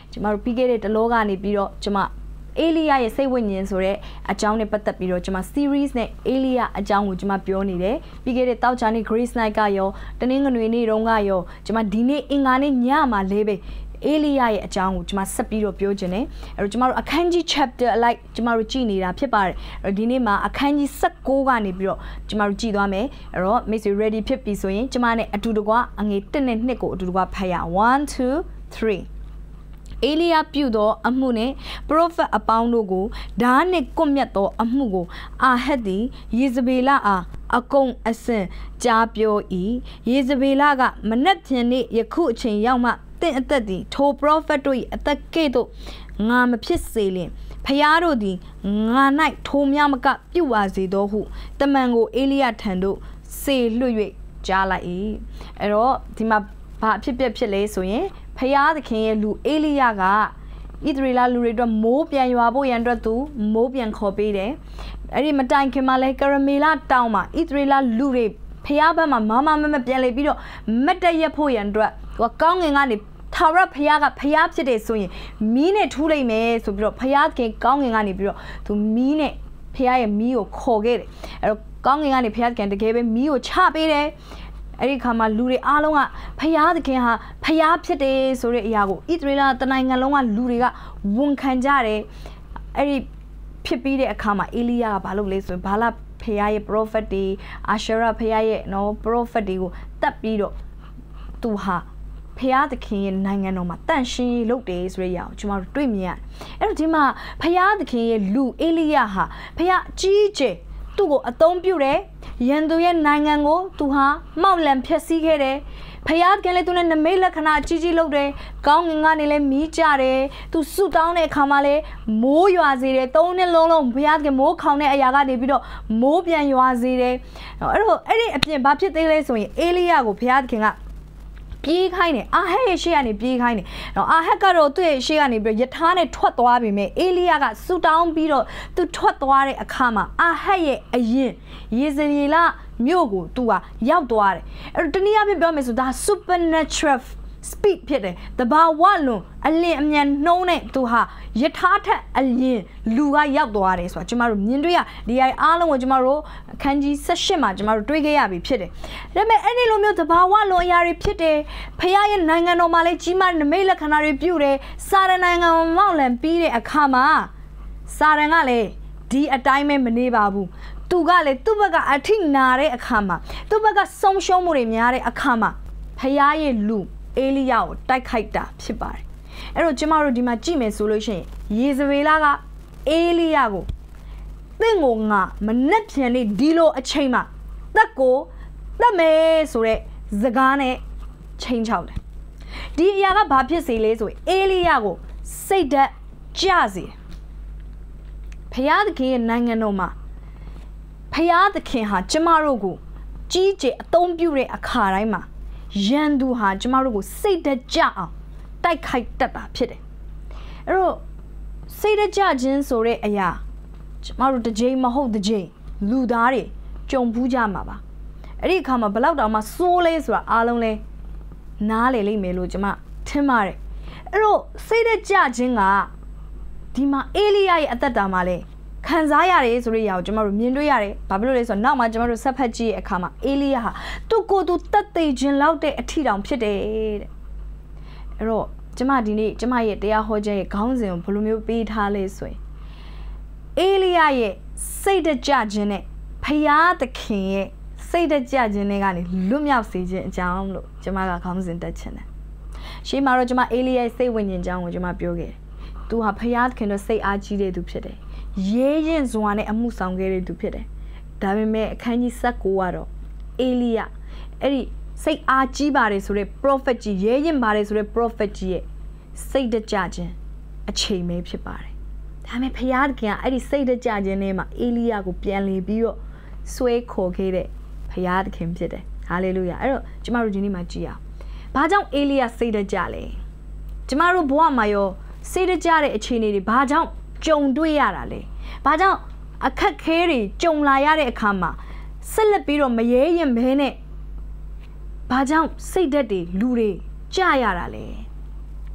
ကျမတို့ပြီးခဲ့တဲ့တလောကနေပြီးတော့ကျမအေလိယရဲ့စိတ်ဝိညာဉ်ဆိုတဲ့အကြောင်းနဲ့ပတ်သက်ပြီးတော့ကျမ series နဲ့အေလိယအကြောင်းကိုကျမပြောနေတယ်ပြီးခဲ့တဲ့တောက်ချာနေ့ Grace Night ကရောတနင်္ဂနွေနေ့တုန်းကရောကျမဒီနေ့အင်္ဂါနေ့ညမှာလေးပဲအေလိယရဲ့အကြောင်းကိုကျမဆက်ပြီးတော့ပြောခြင်းနဲ့အဲ့တော့ကျမတို့အခန်းကြီး chapter အလိုက်ကျမတို့ကြည့်နေတာဖြစ်ပါတယ်အဲ့တော့ဒီနေ့မှာအခန်းကြီး16ကနေပြီးတော့ကျမတို့ကြည့်သွားမယ်အဲ့တော့မိတ်ဆွေ ready ဖြစ်ပြီဆိုရင်ကျမနဲ့အတူတကွအငယ်1နဲ့2ကိုအတူတကွဖတ်ရအောင်1 2 3အေလိယပြုသောအမှုနှင့်ပရောဖက်အပေါင်းတို့ကိုဓာတ်နှင့်ကွပ်မျက်သောအမှုကိုအာဟက်သည်ယေဇဗေလအားအကုန်အစင်ကြားပြော၏ယေဇဗေလကမနက်ဖြန်နေ့ယခုအချိန်ရောက်မှတင့်အသက်သည်ထိုပရောဖက်တို့၏အသက်ကဲ့သို့ငါမဖြစ်စေလင်ဖျားတို့သည်ငါ၌ထိုများမကပြုတ်ပါစေသောဟုတမန်ကိုအေလိယထံသို့စေလွှတ်၍ကြားလိုက်၏အဲ့တော့ဒီမှာဘာအဖြစ်ပြက်ဖြစ်လဲဆိုရင်ဖျားသခင်ရဲ့လူအေလိယကဣသရေလလူတွေအတွက်မိုးပြန်ရွာဖို့ရန်အတွက်သူမိုးပြန်ခေါ်ပေးတယ်အဲ့ဒီမတိုင်ခင်မှာလဲကရမေလတောင်မှာဣသရေလလူတွေဖျားဘက်မှာမပြန်လေပြီးတော့မတ်တရက်ဖို့ရန်အတွက်သူကကောင်းငင်ကနေထာဝရဖျားကဖျားဖြစ်တယ်ဆိုရင်မီးနဲ့ထူးလိုက်မယ်ဆိုပြီးတော့ဖျားခင်ကောင်းငင်ကနေပြီးတော့သူမီးနဲ့ဖျားရဲ့မီးကိုခေါ်ခဲ့တယ်အဲ့တော့ကောင်းငင်ကနေဖျားခင်တကယ်ပဲမီးကိုချပေးတယ်အဲ့ဒီခါမှာလူတွေအားလုံးကဖျားသခင်ဟာဖျားဖြစ်တယ်ဆိုတဲ့အရာကိုဣသရေလတနိုင်ငံလုံးကလူတွေကဝန်ခံကြတယ်အဲ့ဒီဖြစ်ပြီးတဲ့အခါမှာအေလိယကဘာလုပ်လဲဆိုရင်ဘာလဖျားရဲ့ prophet တွေအာရှရဖျားရဲ့နော် prophet တွေကိုတတ်ပြီးတော့သူဟာဖျားသခင်ရဲ့နိုင်ငံတော်မှာတန့်ရှင်းလုပ်တယ်ဆိုတဲ့အရာကိုကျွန်တော်တို့တွေ့မြင်ရတယ်အဲ့တော့ဒီမှာဖျားသခင်ရဲ့လူအေလိယဟာဖျားကြီးကျယ်သူ့ကိုအသုံးပြုတယ်ရန်သူရဲ့နိုင်ငံကိုသူဟာမှောက်လန်ဖျက်ဆီးခဲ့တယ်ဖျားကလည်းသူနဲ့နမိတ်လက္ခဏာကြီးကြီးလုပ်တယ်ကောင်းငင်ကနေလည်းမီးကြတယ်သူဆုတောင်းတဲ့အခါမှာလည်းမိုးရွာစေတယ်၃နှစ်လုံးဖျားကမိုးခေါင်တဲ့အရာကနေပြီးတော့မိုးပြန်ရွာစေတယ်အဲ့တော့အဲ့ဒီအပြင်ဘာဖြစ်သေးလဲဆိုရင်အေလိယကိုဖျားသခင်ကပြေးခိုင်းတယ်အာဟက်ရဲ့ရှေ့ကနေပြေးခိုင်းတယ်နော်အာဟက်ကတော့သူ့ရဲ့ရှေ့ကနေပြီးယထာနဲ့ထွက်သွားပြီမဲ့အေလိယကဆူတောင်းပြီးတော့သူထွက်သွားတဲ့အခါမှာအာဟက်ရဲ့အရင်ယေဇရေလမြို့ကိုသူကရောက်သွားတယ်အဲ့တော့တနည်းအားဖြင့်ပြောမယ်ဆိုဒါ supernatural speed ဖြစ်တယ်တဘာဝလွန်အလင်းအမြန်နှုံးနဲ့သူဟာယထာထက်အလင်းလူကရောက်သွားတယ်ဆိုတာကျမတို့မြင်တွေ့ရဒီအားလုံးကိုကျမတို့အခန်းကြီး18မှာကျမတို့တွေ့ခဲ့ရပြီဖြစ်တယ်ဒါပေမဲ့အဲ့ဒီလိုမျိုးတဘာဝလွန်အရာတွေဖြစ်တယ်ဖခင်ရဲ့နိုင်ငံတော်မှာလည်းကြီးမားနမိတ်လက္ခဏာတွေပြုတယ်စာရနိုင်ငံမောက်လန်ပြီးတဲ့အခါမှာစာရန်ကလည်းဒီအတိုင်းပဲမနေပါဘူးသူကလည်းသူ့ဘက်ကအထိနာတဲ့အခါမှာသူ့ဘက်ကဆုံးရှုံးမှုတွေများတဲ့အခါမှာဖခင်ရဲ့လူအေလိယကိုတိုက်ခိုက်တာဖြစ်ပါတယ်အဲ့တော့ကျမတို့ဒီမှာကြည့်မယ်ဆိုလို့ရှိရင်ယေဇဗေလကအေလိယကိုတင့်ကိုငါမနှက်ဖြန်နေဒီလိုအချိန်မှာတက်ကိုတတ်မယ်ဆိုတဲ့စကားနဲ့ချိန်ချောက်တယ်ဒီအရာကဘာဖြစ်စေလဲဆိုရင်အေလိယကိုစိတ်ဓာတ်ကျစေဖခင်သခင်ရဲ့နိုင်ငံတော်မှာဖခင်သခင်ဟာကျမတို့ကိုကြီးကျယ်အသုံးပြုတဲ့အခါတိုင်းမှာရန်သူဟာကျမတို့ကိုစိတ်ဓာတ်ကြအောင်တိုက်ခိုက်တတ်တာဖြစ်တယ်အဲ့တော့စိတ်ဓာတ်ကြခြင်းဆိုတဲ့အရာကျမတို့တစ်ချိန်မဟုတ်တစ်ချိန်လူသားတွေကြုံဘူးကြမှာပါအဲ့ဒီအခါမှာဘလောက်တောင်မှစိုးလဲဆိုတာအားလုံးလဲနားလေလိမ့်မယ်လို့ကျမထင်ပါတယ်အဲ့တော့စိတ်ဓာတ်ကြခြင်းကဒီမှာအေလိယရဲ့အသက်တာမှာလဲခံစားရတယ်ဆိုတဲ့အရာကိုကျမတို့မြင်တွေ့ရတယ်ဘာဖြစ်လို့လဲဆိုတော့နောက်မှာကျမတို့ဆက်ဖက်ကြည့်ရဲ့အခါမှာအေလိယဟာသူ့ကိုယ်သူတတ်သိခြင်းလောက်တဲ့အထီတောင်ဖြစ်တယ်တဲ့အဲ့တော့ကျမဒီနေ့ကျမရဲ့တရားဟောချက်ရဲ့ခေါင်းစဉ်ကိုဘယ်လိုမျိုးပေးထားလဲဆိုရင်အေလိယရဲ့စိတ်တကြခြင်းနဲ့ဖျားသခင်ရဲ့စိတ်တကြခြင်းတွေကနေလွတ်မြောက်စေခြင်းအကြောင်းလို့ကျမကခေါင်းစဉ်တက်ချင်တယ်ရှေးမှာတော့ကျမအေလိယရဲ့စိတ်ဝိညာဉ်အကြောင်းကိုကျမပြောခဲ့တယ်သူဟာဖျားသခင်တို့စိတ်အားကြီးတဲ့သူဖြစ်တယ်ရဲရင်စွာနဲ့အမှုဆောင်ခဲ့တဲ့သူဖြစ်တယ်ဒါပေမဲ့အခန်းကြီး19ကတော့အေလိယအဲ့ဒီစိတ်အားကြီးပါတယ်ဆိုတဲ့ prophet ကြီးရဲရင်ပါတယ်ဆိုတဲ့ prophet ကြီးရဲ့စိတ်တကြခြင်းအချိန်ပဲဖြစ်ပါတယ်ဒါပေမဲ့ဖျားသခင်ကအဲ့ဒီစိတ်တကြခြင်းထဲမှာအေလိယကိုပြန်လေပြီးတော့ဆွဲခေါ်ခဲ့တဲ့ဖျားသခင်ဖြစ်တယ်ဟာလေလုယာအဲ့တော့ကျမတို့ဒီနေ့မှာကြည့်အောင်ဘာကြောင့်အေလိယစိတ်တကြလဲကျမတို့ဘဝမှာရောစိတ်တကြတဲ့အခြေအနေတွေဘာကြောင့်ကြုံတွေ့ရတာလဲဘာကြောင့်အခက်ခဲတွေကြုံလာရတဲ့အခါမှာဆက်လက်ပြီးတော့မရဲရင်ဘဲနဲ့ဘာကြောင့်စိတ်ဓာတ်တွေလူတွေကြရတာလဲ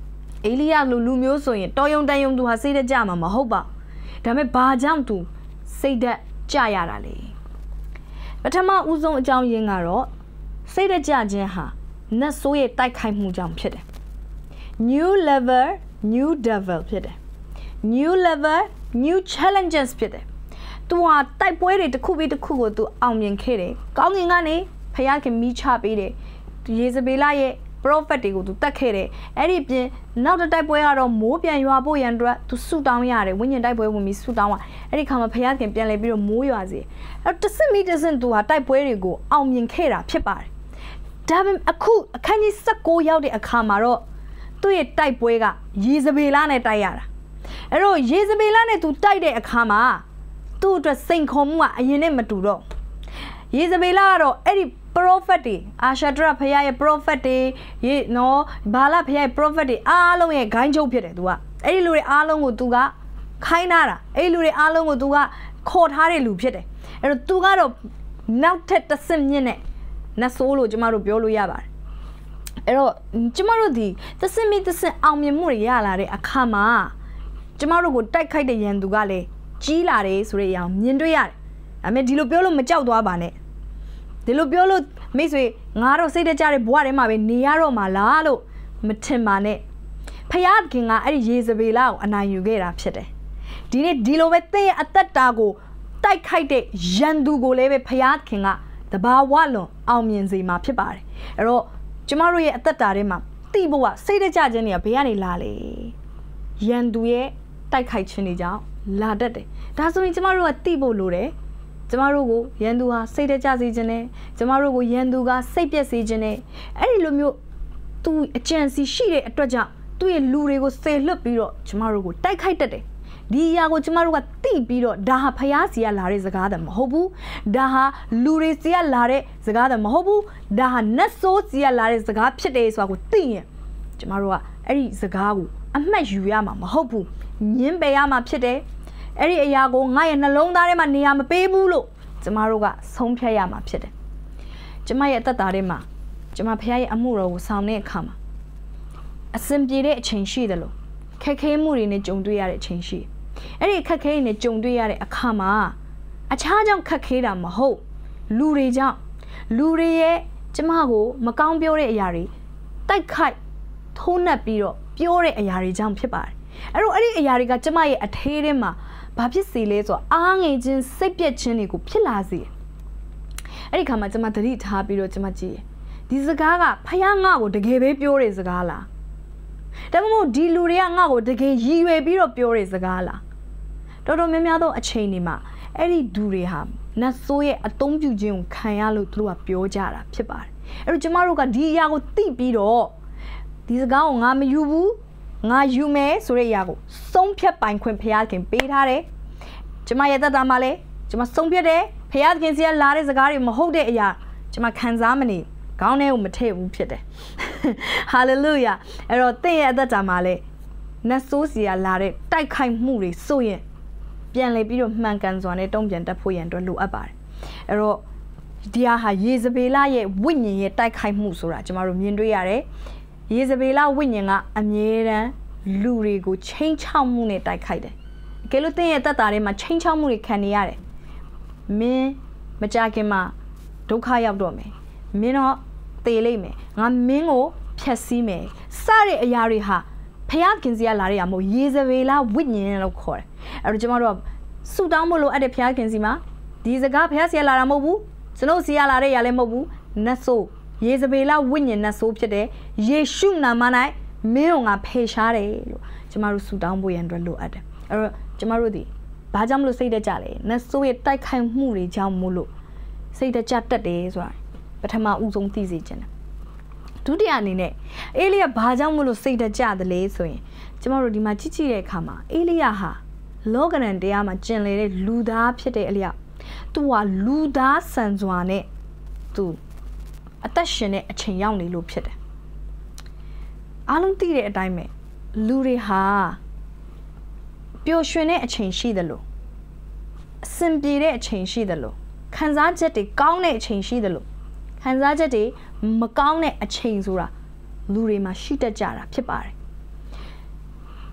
အေလိယလူမျိုးဆိုရင်တော်ယုံတန်ယုံသူဟာစိတ်တက်ကြမှာမဟုတ်ပါဒါပေမဲ့ဘာကြောင့်သူစိတ်တက်ကြရတာလဲပထမဦးဆုံးအကြောင်းရင်းကတော့စိတ်တက်ကြခြင်းဟာနတ်ဆိုးရဲ့တိုက်ခိုက်မှုကြောင့်ဖြစ်တယ် new level new devil ဖြစ်တယ် new level new challenges ဖြစ်တယ်သူဟာတိုက်ပွဲတွေတစ်ခုပြီးတစ်ခုကိုသူအောင်မြင်ခဲ့တယ်ကောင်းကင်ကနေဖခင်မိချပေးတယ်ယေဇဗေလရဲ့ prophet တွေကိုသူတတ်ခဲ့တယ်အဲ့ဒီပြင်နောက်တစ်တိုက်ပွဲကတော့မိုးပြန်ရွာဖို့ရန်အတွက်သူဆူတောင်းရတယ်ဝိညာဉ်တိုက်ပွဲဝင်ပြီးဆူတောင်းအဲ့ဒီခါမှာဖခင်ပြန်လဲပြီးတော့မိုးရွာစေအဲ့တဆင့်မိတဆင့်သူဟာတိုက်ပွဲတွေကိုအောင်မြင်ခဲ့တာဖြစ်ပါတယ်ဒါပေမဲ့အခုအခန်းကြီး16ရောက်တဲ့အခါမှာတော့သူ့ရဲ့တိုက်ပွဲကယေဇဗေလနဲ့တိုက်ရတာအဲ့တော့ယေဇဗေလနဲ့သူတိုက်တဲ့အခါမှာသူ့အတွက်စိန်ခေါ်မှုကအရင်နဲ့မတူတော့ယေဇဗေလကတော့အဲ့ဒီ prophet တွေအာရှာဒရဖခင်ရဲ့ prophet တွေနော်ဘာလဖခင်ရဲ့ prophet တွေအားလုံးရဲ့ဂိုင်းချုပ်ဖြစ်တယ်သူကအဲ့ဒီလူတွေအားလုံးကိုသူကခိုင်းထားတာအဲ့ဒီလူတွေအားလုံးကိုသူကခေါ်ထားတဲ့လူဖြစ်တယ်အဲ့တော့သူကတော့နောက်ထပ်တစ်ဆင့်မြင့်နဲ့နတ်ဆိုးလို့ကျမတို့ပြောလို့ရပါတယ်အဲ့တော့ကျမတို့ဒီတစ်ဆင့်မြင့်တစ်ဆင့်အောင်မြင်မှုတွေရလာတဲ့အခါမှာကျမတို့ကိုတိုက်ခိုက်တဲ့ရန်သူကလည်းကြီးလာတယ်ဆိုတဲ့အရာမြင်တွေ့ရတယ်ဒါပေမဲ့ဒီလိုပြောလို့မကြောက်သွားပါနဲ့ဒီလိုပြောလို့မိတ်ဆွေငါတော့စိတ်တကြတဲ့ဘဝထဲမှာပဲနေရတော့မှာလားလို့မထင်ပါနဲ့ဖခင်ကအဲ့ဒီယေဇဗေလကိုအနိုင်ယူခဲ့တာဖြစ်တယ်ဒီနေ့ဒီလိုပဲသင်ရဲ့အသက်တာကိုတိုက်ခိုက်တဲ့ရန်သူကိုလည်းပဲဖခင်ကတဘာဝလွန်အောင်မြင်စေမှာဖြစ်ပါတယ်အဲ့တော့ကျမတို့ရဲ့အသက်တာထဲမှာတိဖို့ကစိတ်တကြခြင်းတွေကဘယ်ကနေလာလဲရန်သူရဲ့တိုက်ခိုက်ခြင်းတွေကြောင့်လာတတ်တယ်ဒါဆိုရင်ကျမတို့ကတိဖို့လိုတယ်ကျမတို့ကိုရန်သူဟာစိတ်တကြစေခြင်းနဲ့ကျမတို့ကိုရန်သူကစိတ်ပြက်စေခြင်းနဲ့အဲ့ဒီလိုမျိုးသူအကြံစီရှိတဲ့အတွက်ကြောင့်သူ့ရဲ့လူတွေကိုဆေလွတ်ပြီးတော့ကျမတို့ကိုတိုက်ခိုက်တတ်တယ်ဒီအရာကိုကျမတို့ကသိပြီးတော့ဒါဟာဖျားစီကလာတဲ့စကားတည်းမဟုတ်ဘူးဒါဟာလူတွေစီကလာတဲ့စကားတည်းမဟုတ်ဘူးဒါဟာနတ်ဆိုးစီကလာတဲ့စကားဖြစ်တယ်ဆိုတာကိုသိရင်ကျမတို့ကအဲ့ဒီစကားကိုအမှတ်ယူရမှာမဟုတ်ဘူးညှင်းပယ်ရမှာဖြစ်တယ်အဲ့ဒီအရာကိုငါရဲ့နှလုံးသားထဲမှာနေရာမပေးဘူးလို့ကျမတို့ကဆုံးဖြတ်ရမှာဖြစ်တယ်ကျမရဲ့အသက်တာထဲမှာကျမဖခင်ရဲ့အမှုတော်ကိုဆောင်တဲ့အခါမှာအစဉ်ပြေတဲ့အချိန်ရှိတယ်လို့ခက်ခဲမှုတွေနဲ့ကြုံတွေ့ရတဲ့အချိန်ရှိအဲ့ဒီခက်ခဲတွေနဲ့ကြုံတွေ့ရတဲ့အခါမှာအခြားကြောင့်ခက်ခဲတာမဟုတ်လူတွေကြောင့်လူတွေရဲ့ကျမကိုမကောင်းပြောတဲ့အရာတွေတိုက်ခိုက်ထိုးနှက်ပြီးတော့ပြောတဲ့အရာတွေကြောင့်ဖြစ်ပါတယ်အဲ့တော့အဲ့ဒီအရာတွေကကျမရဲ့အထဲထဲမှာဘာဖြစ်စေလဲဆိုတော့အားငယ်ခြင်းစိတ်ပြက်ခြင်းတွေကိုဖြစ်လာစေအဲ့ဒီခါမှာကျမသတိထားပြီးတော့ကျမကြည့်ဒီစကားကဖခင်ငါ့ကိုတကယ်ပဲပြောတဲ့စကားလားဒါမှမဟုတ်ဒီလူတွေကငါ့ကိုတကယ်ရည်ရွယ်ပြီးတော့ပြောတဲ့စကားလားတော်တော်များများသောအချိန်တွေမှာအဲ့ဒီသူတွေဟာနတ်ဆိုးရဲ့အသုံးပြုခြင်းကိုခံရလို့သူတို့ကပြောကြတာဖြစ်ပါတယ်အဲ့တော့ကျမတို့ကဒီအရာကိုသိပြီးတော့ဒီစကားကိုငါမယူဘူးငါယူမယ်ဆိုတဲ့အရာကိုဆုံးဖြတ်ပိုင်ခွင့်ဖခင်ပေးထားတယ်ကျမရဲ့သက်တာမှာလည်းကျမဆုံးဖြတ်တယ်ဖခင်စီကလာတဲ့စကားတွေမဟုတ်တဲ့အရာကျမခံစားမနေခေါင်းထဲကိုမထည့်ဘူးဖြစ်တယ်ဟာလေလုယာအဲ့တော့သင်ရဲ့အသက်တာမှာလည်းနတ်ဆိုးစီကလာတဲ့တိုက်ခိုက်မှုတွေဆိုရင်ပြန်လေပြီးတော့မှန်ကန်စွာနဲ့တုံ့ပြန်တတ်ဖို့ရန်အတွက်လိုအပ်ပါတယ်အဲ့တော့ဒီဟာယေဇဗေလရဲ့ဝိညာဉ်ရဲ့တိုက်ခိုက်မှုဆိုတာကျမတို့မြင်တွေ့ရတယ်ယေဇဗေလဝိညာဉ်ကအမြဲတမ်းလူတွေကိုချိန်ချောက်မှုနဲ့တိုက်ခိုက်တယ်အကယ်လို့သင်ရဲ့သက်တာထဲမှာချိန်ချောက်မှုတွေခံနေရတယ်မင်းမကြခင်မှာဒုက္ခရောက်တော့မယ်မင်းတော့သေလိမ့်မယ်ငါမင်းကိုဖျက်ဆီးမယ်စတဲ့အရာတွေဟာဖခင်စီကလာတဲ့အရာမဟုတ်ယေဇဗေလဝိညာဉ်လို့ခေါ်တယ်အဲ့တော့ကျမတို့ကဆူတောင်းဖို့လိုအပ်တဲ့ဖခင်စီမှာဒီစကားဖခင်စီကလာတာမဟုတ်ဘူးကျွန်တော်စီကလာတဲ့အရာလည်းမဟုတ်ဘူးနတ်ဆိုးယေဇဗေလဝိညာဉ်နတ်ဆိုးဖြစ်တယ်ယေရှုနာမ၌မင်းကိုငါဖယ်ရှားတယ်လို့ကျမတို့ဆူတောင်းဖို့ရန်အတွက်လိုအပ်တယ်အဲ့တော့ကျမတို့ဒီဘာကြောင့်မလို့စိတ်တကြလဲနတ်ဆိုးရဲ့တိုက်ခိုက်မှုတွေကြောင့်မို့လို့စိတ်တကြတက်တယ်ဆိုတာပထမဦးဆုံးသိစေချင်တယ်ဒုတိယအနေနဲ့အေလိယဘာကြောင့်မလို့စိတ်တကြတယ်လဲဆိုရင်ကျမတို့ဒီမှာကြည့်ကြည့်တဲ့အခါမှာအေလိယဟာလောကရန်တရားမှာကျင်လည်တဲ့လူသားဖြစ်တဲ့အလျောက်သူကလူသားဆန်စွာနဲ့သူအသက်ရှင်တဲ့အချိန်ရောက်နေလို့ဖြစ်တယ်အားလုံးသိတဲ့အတိုင်းပဲလူတွေဟာပျော်ရွှင်တဲ့အချိန်ရှိတယ်လို့အဆင်ပြေတဲ့အချိန်ရှိတယ်လို့ခံစားချက်တွေကောင်းတဲ့အချိန်ရှိတယ်လို့ခံစားချက်တွေမကောင်းတဲ့အချိန်ဆိုတာလူတွေမှာရှိတတ်ကြတာဖြစ်ပါတယ်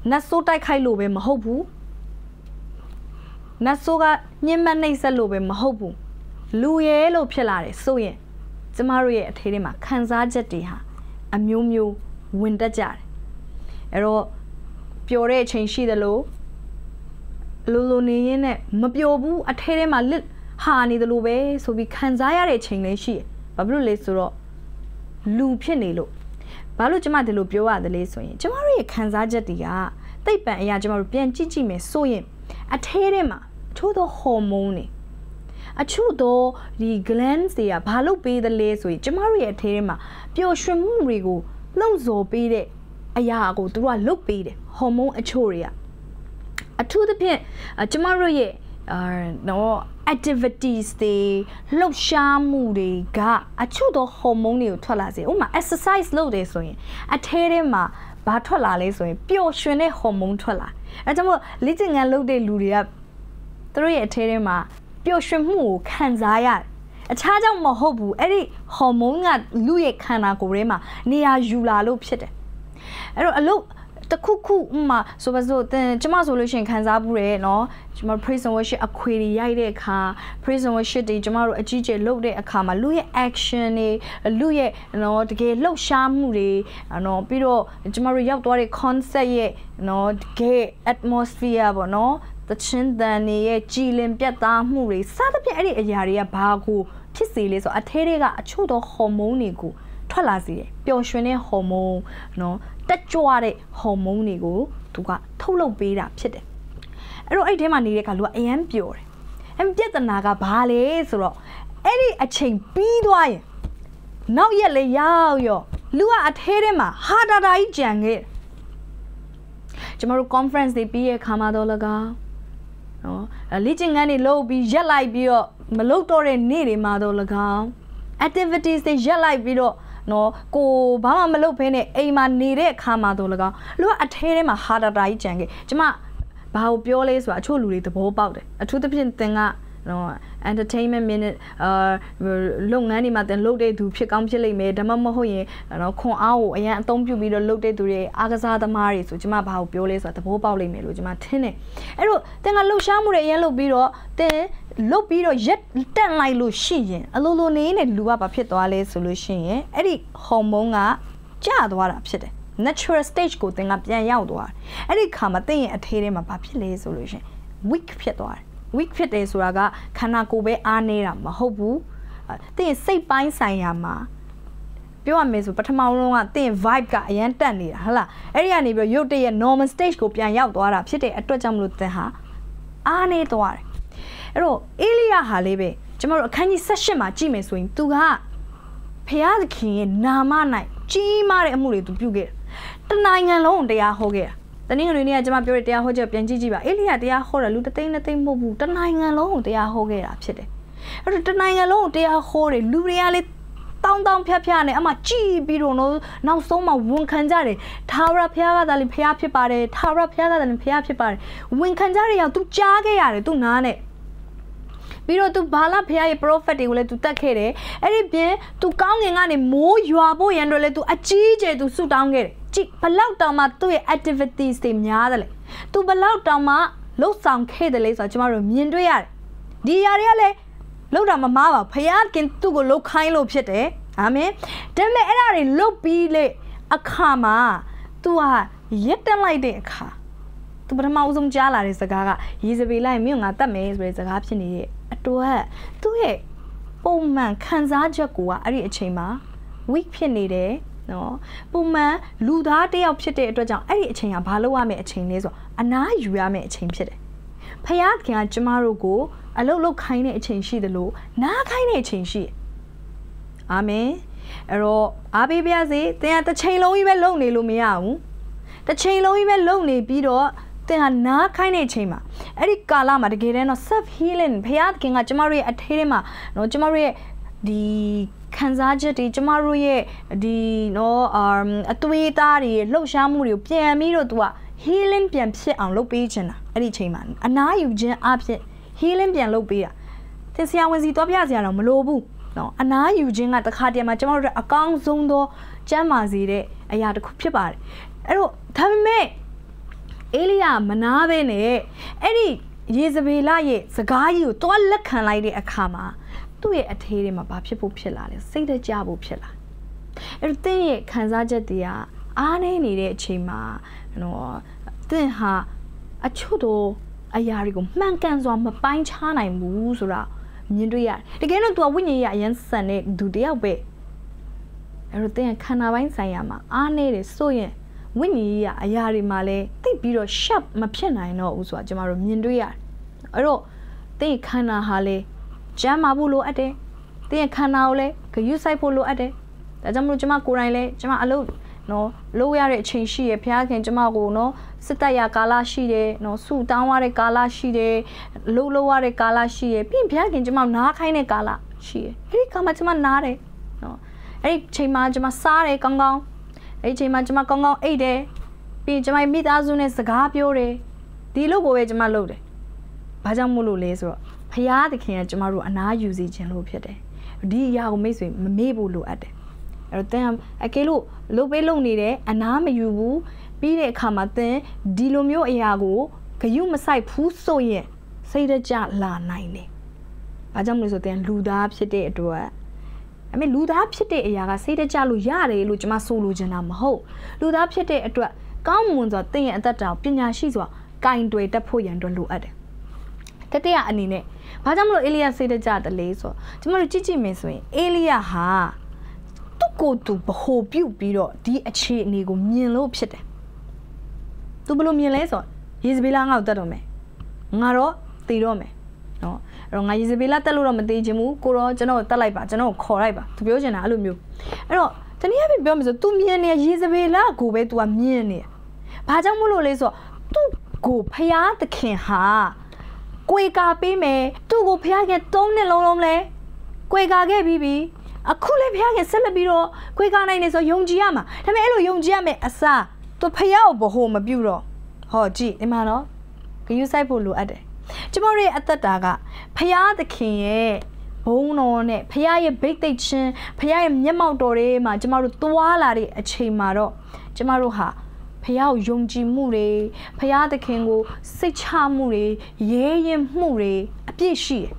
နတ်ဆိုးတိုက်ခိုက်လို့ပဲမဟုတ်ဘူးနတ်ဆိုးကညှဉ်းပန်းနှိပ်စက်လို့ပဲမဟုတ်ဘူးလူရဲလို့ဖြစ်လာတယ်ဆိုရင်ကျမတို့ရဲ့အထဲထဲမှာခံစားချက်တွေဟာအမျိုးမျိုးဝင်တက်ကြတယ်အဲ့တော့ပျော်တဲ့အချိန်ရှိတယ်လို့လိုနေရင်းနဲ့မပျော်ဘူးအထဲထဲမှာလစ်ဟာနေတယ်လို့ပဲဆိုပြီးခံစားရတဲ့အချိန်လေးရှိတယ်ဘာဖြစ်လို့လဲဆိုတော့လူဖြစ်နေလို့ဘာလို့ကျမဒီလိုပြောရတယ်လဲဆိုရင်ကျမတို့ရဲ့ခံစားချက်တွေကတိတ်ပံအရာကျမတို့ပြန်ကြည့်ကြည့်မယ်ဆိုရင်အထဲထဲမှာချို့သောဟော်မုန်းတွေအချို့သောဒီ glands တွေကဘာလို့ပေးသလဲဆိုရင်ကျမတို့ရဲ့အထဲထဲမှာပျော်ရွှင်မှုတွေကိုလှုံ့ဆော်ပေးတဲ့အရာကိုသူတို့ကလုတ်ပေးတယ်ဟော်မုန်းအချို့တွေကအထူးသဖြင့်ကျမတို့ရဲ့နော် activities တွေလှုပ်ရှားမှုတွေကအချို့သောဟော်မုန်းတွေကိုထွက်လာစေဥပမာ exercise လုပ်တယ်ဆိုရင်အထဲထဲမှာဘာထွက်လာလဲဆိုရင်ပျော်ရွှင်တဲ့ဟော်မုန်းထွက်လာအဲကြောင့်မို့လေ့ကျင့်ခန်းလုပ်တဲ့လူတွေကသူတို့ရဲ့အထဲထဲမှာပျော်ရွှင်မှုကိုခံစားရတယ်အခြားကြောင့်မဟုတ်ဘူးအဲ့ဒီဟော်မုန်းကလူရဲ့ခန္ဓာကိုယ်ထဲမှာနေရာယူလာလို့ဖြစ်တယ်အဲ့တော့အလုပ်တခုခုမှဆိုပါစို့ကျမဆိုလို့ရှိရင်ခံစားမှုတယ်เนาะကျမ praise and worship အခွေတွေရိုက်တဲ့အခါ praise and worship တွေကျမတို့အကြီးကျယ်လုပ်တဲ့အခါမှာလူရဲ့ action တွေလူရဲ့เนาะတကယ်လှုပ်ရှားမှုတွေเนาะပြီးတော့ကျမတို့ရောက်သွားတဲ့ concept ရဲ့เนาะတကယ် atmosphere ပေါ့เนาะတချင်းတန်တွေရဲ့ကြည်လင်ပြတ်သားမှုတွေစသဖြင့်အဲ့ဒီအရာတွေကဘာကိုဖြစ်စေလဲဆိုအထဲတွေကအချို့သောဟော်မုန်းတွေကိုထွက်လာစေတယ်ပျော်ရွှင်တဲ့ဟော်မုန်းเนาะတက်ကြွတဲ့ဟော်မုန်းတွေကိုသူကထုတ်လုပ်ပေးတာဖြစ်တယ်အဲ့တော့အဲ့ထဲမှာနေတဲ့အခါလူကအယမ်းပျော်တယ်အဲ့ပြဿနာကဘာလဲဆိုတော့အဲ့ဒီအချိန်ပြီးသွားရင်နောက်ရက်လေးရောက်ရောလူကအထဲထဲမှာဟာတာတာကြီးကြံခဲ့ကျမတို့ conference တွေပြီးရဲ့ခါမှာတော့လကားနော်လေ့ကျင့်ခန်းတွေလုပ်ပြီးရက်လိုက်ပြီးတော့မလုပ်တော့တဲ့နေ့တွေမှာတော့လကား activities တွေရက်လိုက်ပြီးတော့နော်ကိုဘာမှမလုပ်ဖဲနဲ့အိမ်မှာနေတဲ့အခါမှာတော့လကားလူကအထဲထဲမှာဟာတာတာကြီးကြံခဲ့ကျမဘာကိုပြောလဲဆိုတာအချို့လူတွေသဘောပေါက်တယ်အထူးသဖြင့်သင်ကနော် entertainment minute လုပ်ငန်းတွေမှာသင်လုပ်တဲ့သူဖြစ်ကောင်းဖြစ်လိမ့်မယ်ဒါမှမဟုတ်ရင်နော်ခွန်အားကိုအရင်အသုံးပြုပြီးတော့လုပ်တဲ့သူတွေအားကစားသမားတွေဆိုကျမဘာကိုပြောလဲဆိုတာသဘောပေါက်လိမ့်မယ်လို့ကျမထင်တယ်အဲ့တော့သင်ကလှုပ်ရှားမှုတွေအရင်လုပ်ပြီးတော့သင်လုပ်ပြီးတော့ရက်တက်လိုက်လို့ရှိရင်အလိုလိုနေနဲ့လူကဘာဖြစ်သွားလဲဆိုလို့ရှိရင်အဲ့ဒီဟော်မုန်းကကျသွားတာဖြစ်တယ် natural stage ကိုသင်ကပြန်ရောက်သွားတယ်အဲ့ဒီခါမှာသင်ရဲ့အထဲထဲမှာဘာဖြစ်လဲဆိုလို့ရှိရင် weak ဖြစ်သွားတယ် weak ဖြစ်တယ်ဆိုတာကခန္ဓာကိုယ်ပဲအားနေတာမဟုတ်ဘူးသင်စိတ်ပိုင်းဆိုင်ရာမှာပြောရမယ်ဆိုပထမဆုံးကသင် vibe ကအရန်တက်နေတာဟုတ်လားအဲ့ဒီကနေပြီးရုပ်တရက် normal stage ကိုပြန်ရောက်သွားတာဖြစ်တဲ့အတွက်ကြောင့်မလို့သင်ဟာအားနေသွားတယ်အဲ့တော့အေလိယဟာလေးပဲကျမတို့အခန်းကြီး18မှာကြည့်မယ်ဆိုရင်သူကဖျားသခင်ရဲ့နာမ၌ကြီးမားတဲ့အမှုတွေသူပြုခဲ့တယ်တနိုင်ငံလုံးတရားဟောခဲ့တာတနင်္ဂနွေနေ့ကကျမပြောတဲ့တရားဟောချက်ပြန်ကြည့်ကြည့်ပါအေလိယတရားဟောတယ်လူတစ်သိန်းနှစ်သိန်းမဟုတ်ဘူးတနိုင်ငံလုံးကိုတရားဟောခဲ့တာဖြစ်တယ်အဲ့တော့တနိုင်ငံလုံးကိုတရားဟောတယ်လူတွေကလည်းတောင်းတောင်းဖြတ်ဖြတ်နဲ့အမှကြည်ပြီးတော့နောက်ဆုံးမှဝန်ခံကြတယ်ထာဝရဘုရားကသာလင်ဘုရားဖြစ်ပါတယ်ထာဝရဘုရားကသာလင်ဘုရားဖြစ်ပါတယ်ဝန်ခံကြတဲ့အောင် तू ကြားခဲ့ရတယ် तू နားနဲ့ပြီးတော့ तू ဘာလဘုရားရဲ့ prophet တွေကိုလည်း तू တတ်ခဲ့တယ်အဲ့ဒီပြင် तू ကောင်းငင်ကနေမိုးရွာဖို့ရန်တော့လည်း तू အကြီးကျယ် तू ဆုတောင်းခဲ့တယ်ကြည့်ဘလောက်တောင်မှသူ့ရဲ့ activities တွေများတယ်လေ तू ဘလောက်တောင်မှလှုပ်ဆောင်ခဲ့တယ်လေဆိုတော့ကျမတို့မြင်တွေ့ရတယ်ဒီຢာတွေကလည်းလှုပ်တာမမားပါဘုရားခင်သူ့ကိုလှုပ်ခိုင်းလို့ဖြစ်တယ်အာမင်ဒါပေမဲ့အဲ့ဒါတွေလှုပ်ပြီးလေအခါမှာ तू ဟာရက်တက်လိုက်တဲ့အခါ तू ပထမဦးဆုံးကြားလာတဲ့စကားကယေဇဗေလရဲ့မြို့ငါတတ်မယ်ဆိုတဲ့စကားဖြစ်နေတဲ့အတွက်သူ့ရဲ့ပုံမှန်ခံစားချက်ကိုကအဲ့ဒီအချိန်မှာ weak ဖြစ်နေတယ်နော်ပုံမှန်လူသားတစ်ယောက်ဖြစ်တဲ့အတွက်ကြောင့်အဲ့ဒီအချိန်ကဘာလို့ရမယ့်အချိန်လဲဆိုတော့အနားယူရမယ့်အချိန်ဖြစ်တယ်ဖခင်ကကျမတို့ကိုအလုတ်လုတ်ခိုင်းတဲ့အချိန်ရှိတယ်လို့နားခိုင်းတဲ့အချိန်ရှိတယ်အာမင်အဲ့တော့အားပေးပါစေသင်ကတစ်ချိန်လုံးကြီးပဲလုံနေလို့မရဘူးတစ်ချိန်လုံးကြီးပဲလုံနေပြီးတော့သင်ဟာနားခိုင်းတဲ့အချိန်မှာအဲ့ဒီကာလမှာတကယ်တမ်းတော့ self healing ဖခင်ကကျမတို့ရဲ့အထဲထဲမှာနော်ကျမတို့ရဲ့ဒီခံစားချက်တွေကျမတို့ရဲ့ဒီနော်အသွေးသားတွေလှုပ်ရှားမှုတွေကိုပြန်ပြီးတော့ तू က healing ပြန်ဖြစ်အောင်လုပ်ပေးခြင်းတာအဲ့ဒီအချိန်မှာအနားယူခြင်းအဖြစ် healing ပြန်လုပ်ပေးတာသင်ဆရာဝန်စီသွားပြစရာတော့မလိုဘူးနော်အနားယူခြင်းကတခါတည်းမှာကျမတို့အကောင်းဆုံးသောကျမ်းမာစေတဲ့အရာတစ်ခုဖြစ်ပါတယ်အဲ့တော့ဒါပေမဲ့ Elia Manavene, any Yezabela ye, Zagayu, Tola can like the Akama, do it at him about people pillar, say the jabu pillar. If they can dia, Anne needed chima, no, then ha, a chudo, a yarigo, man can on my pine chana and moves around. Minduya, the game to a winning and Sunday do their way. Everything can have Sayama, Anne is so yen. Winnie a yari male, they beat a sharp mapena, I know, was what Jamaro Minduya. Aro, they canna hale, Jamabulo at it, they canale, can you say polo at it? The Jamu Jamakurale, Jama alone, no, lower change she a piak and Jamago, no, Sitaya Gala shide, no, Su downward Gala shide, lower Gala she, Pin piak and Jama Nakine Gala she. Here come at Manare, no, Eric Chima Jama Sare Gongong. Chima Jama Gongong 8 day. Be Jama meet Azunes the Gapiore. The logo is Jama loaded. Pajamulu laser. Paya the king Jamaru and I use it in Lopede. D Yao makes me Mabulu at it. At them, a kilo, Lopelo nide, and I'm a you, be the Kamate, Dilomio Iago, Kayumasai Puso ye, say the Jat la 90. Pajamulu then Luda up today at door. I mean, Luda up today, Yaga say the Jalu Yare, Lujama Sulu Janam Ho. Luda up today at what? Come ones are thing at that time, Pina Shizwa, kind to a tapoyan to look at it. Tatea Anine, Pajamlo Elia say the Jat the laser. Tomorrow Chichi miss me, Elia ha. To go to hope you be the achi nego mean low pit. To blow me laser, he's belong out that me. Naro, they don't me. No. Wrong I is a bilateral Jimu, Koro, Jano, Talaiba, Jano, Coraiba, to be ocean alumio. No, then you have been to 2 million years go away to a million. Pajamulo leso, to go pay out the king ha. Quaka pay me, to go pay get tone lonely. Quaka gay bibi, a cool pay and celebiro, Quaka nine is a young giama, Tamelo young giame, asa, to pay out home a bureau. Oh, gee, Emano, can you say Pulu at it? Jamari at the daga, Paya the king, bone on it, Paya big day chin, Paya Yamaudore, my Jamaru Tualari, a chimaro, Jamaruha, Paya Yongji Mure, Paya the king will say chamure, ye mure, a pishi.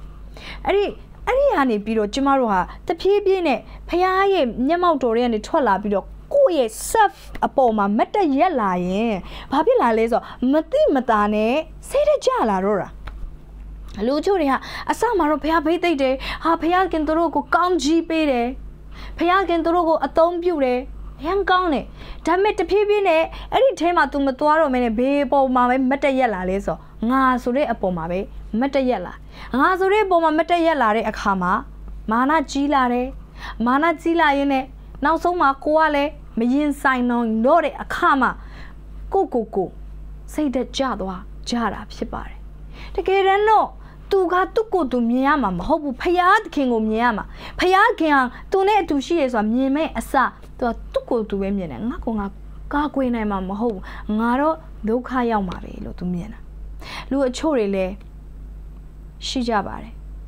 Ari biro Jamaruha, the pibine, Paya Yamaudore and the Tola biro. Ye surf upon my meta yella, Babila leso, Mati Matane, say the Jala Rora. Lujuria, a summer of Pia day, ha Piakin Torogo, Gong G Pede, Piakin Torogo, a tomb beauty, young gone. Damn it, the pibine, any time to Matuaro, many babe, my meta yella leso, Nasure upon my bay, meta yella, Nasure boma meta yella, a kama, Mana Gilare, Mana Zila in it, now so ma koale. Mayin sign on Lore a kama. Go. Say that Jadwa, Jara, Shibari. The Kera no, to got to go to Miama, Hobu Payad King of Miama. Payad King, to net to she is a Mime Asa, to go to women and Nakona, Gagwin and Mamma Ho, Naro, Dokaya Mari, to Miena. Lua Chorile, Shijabari.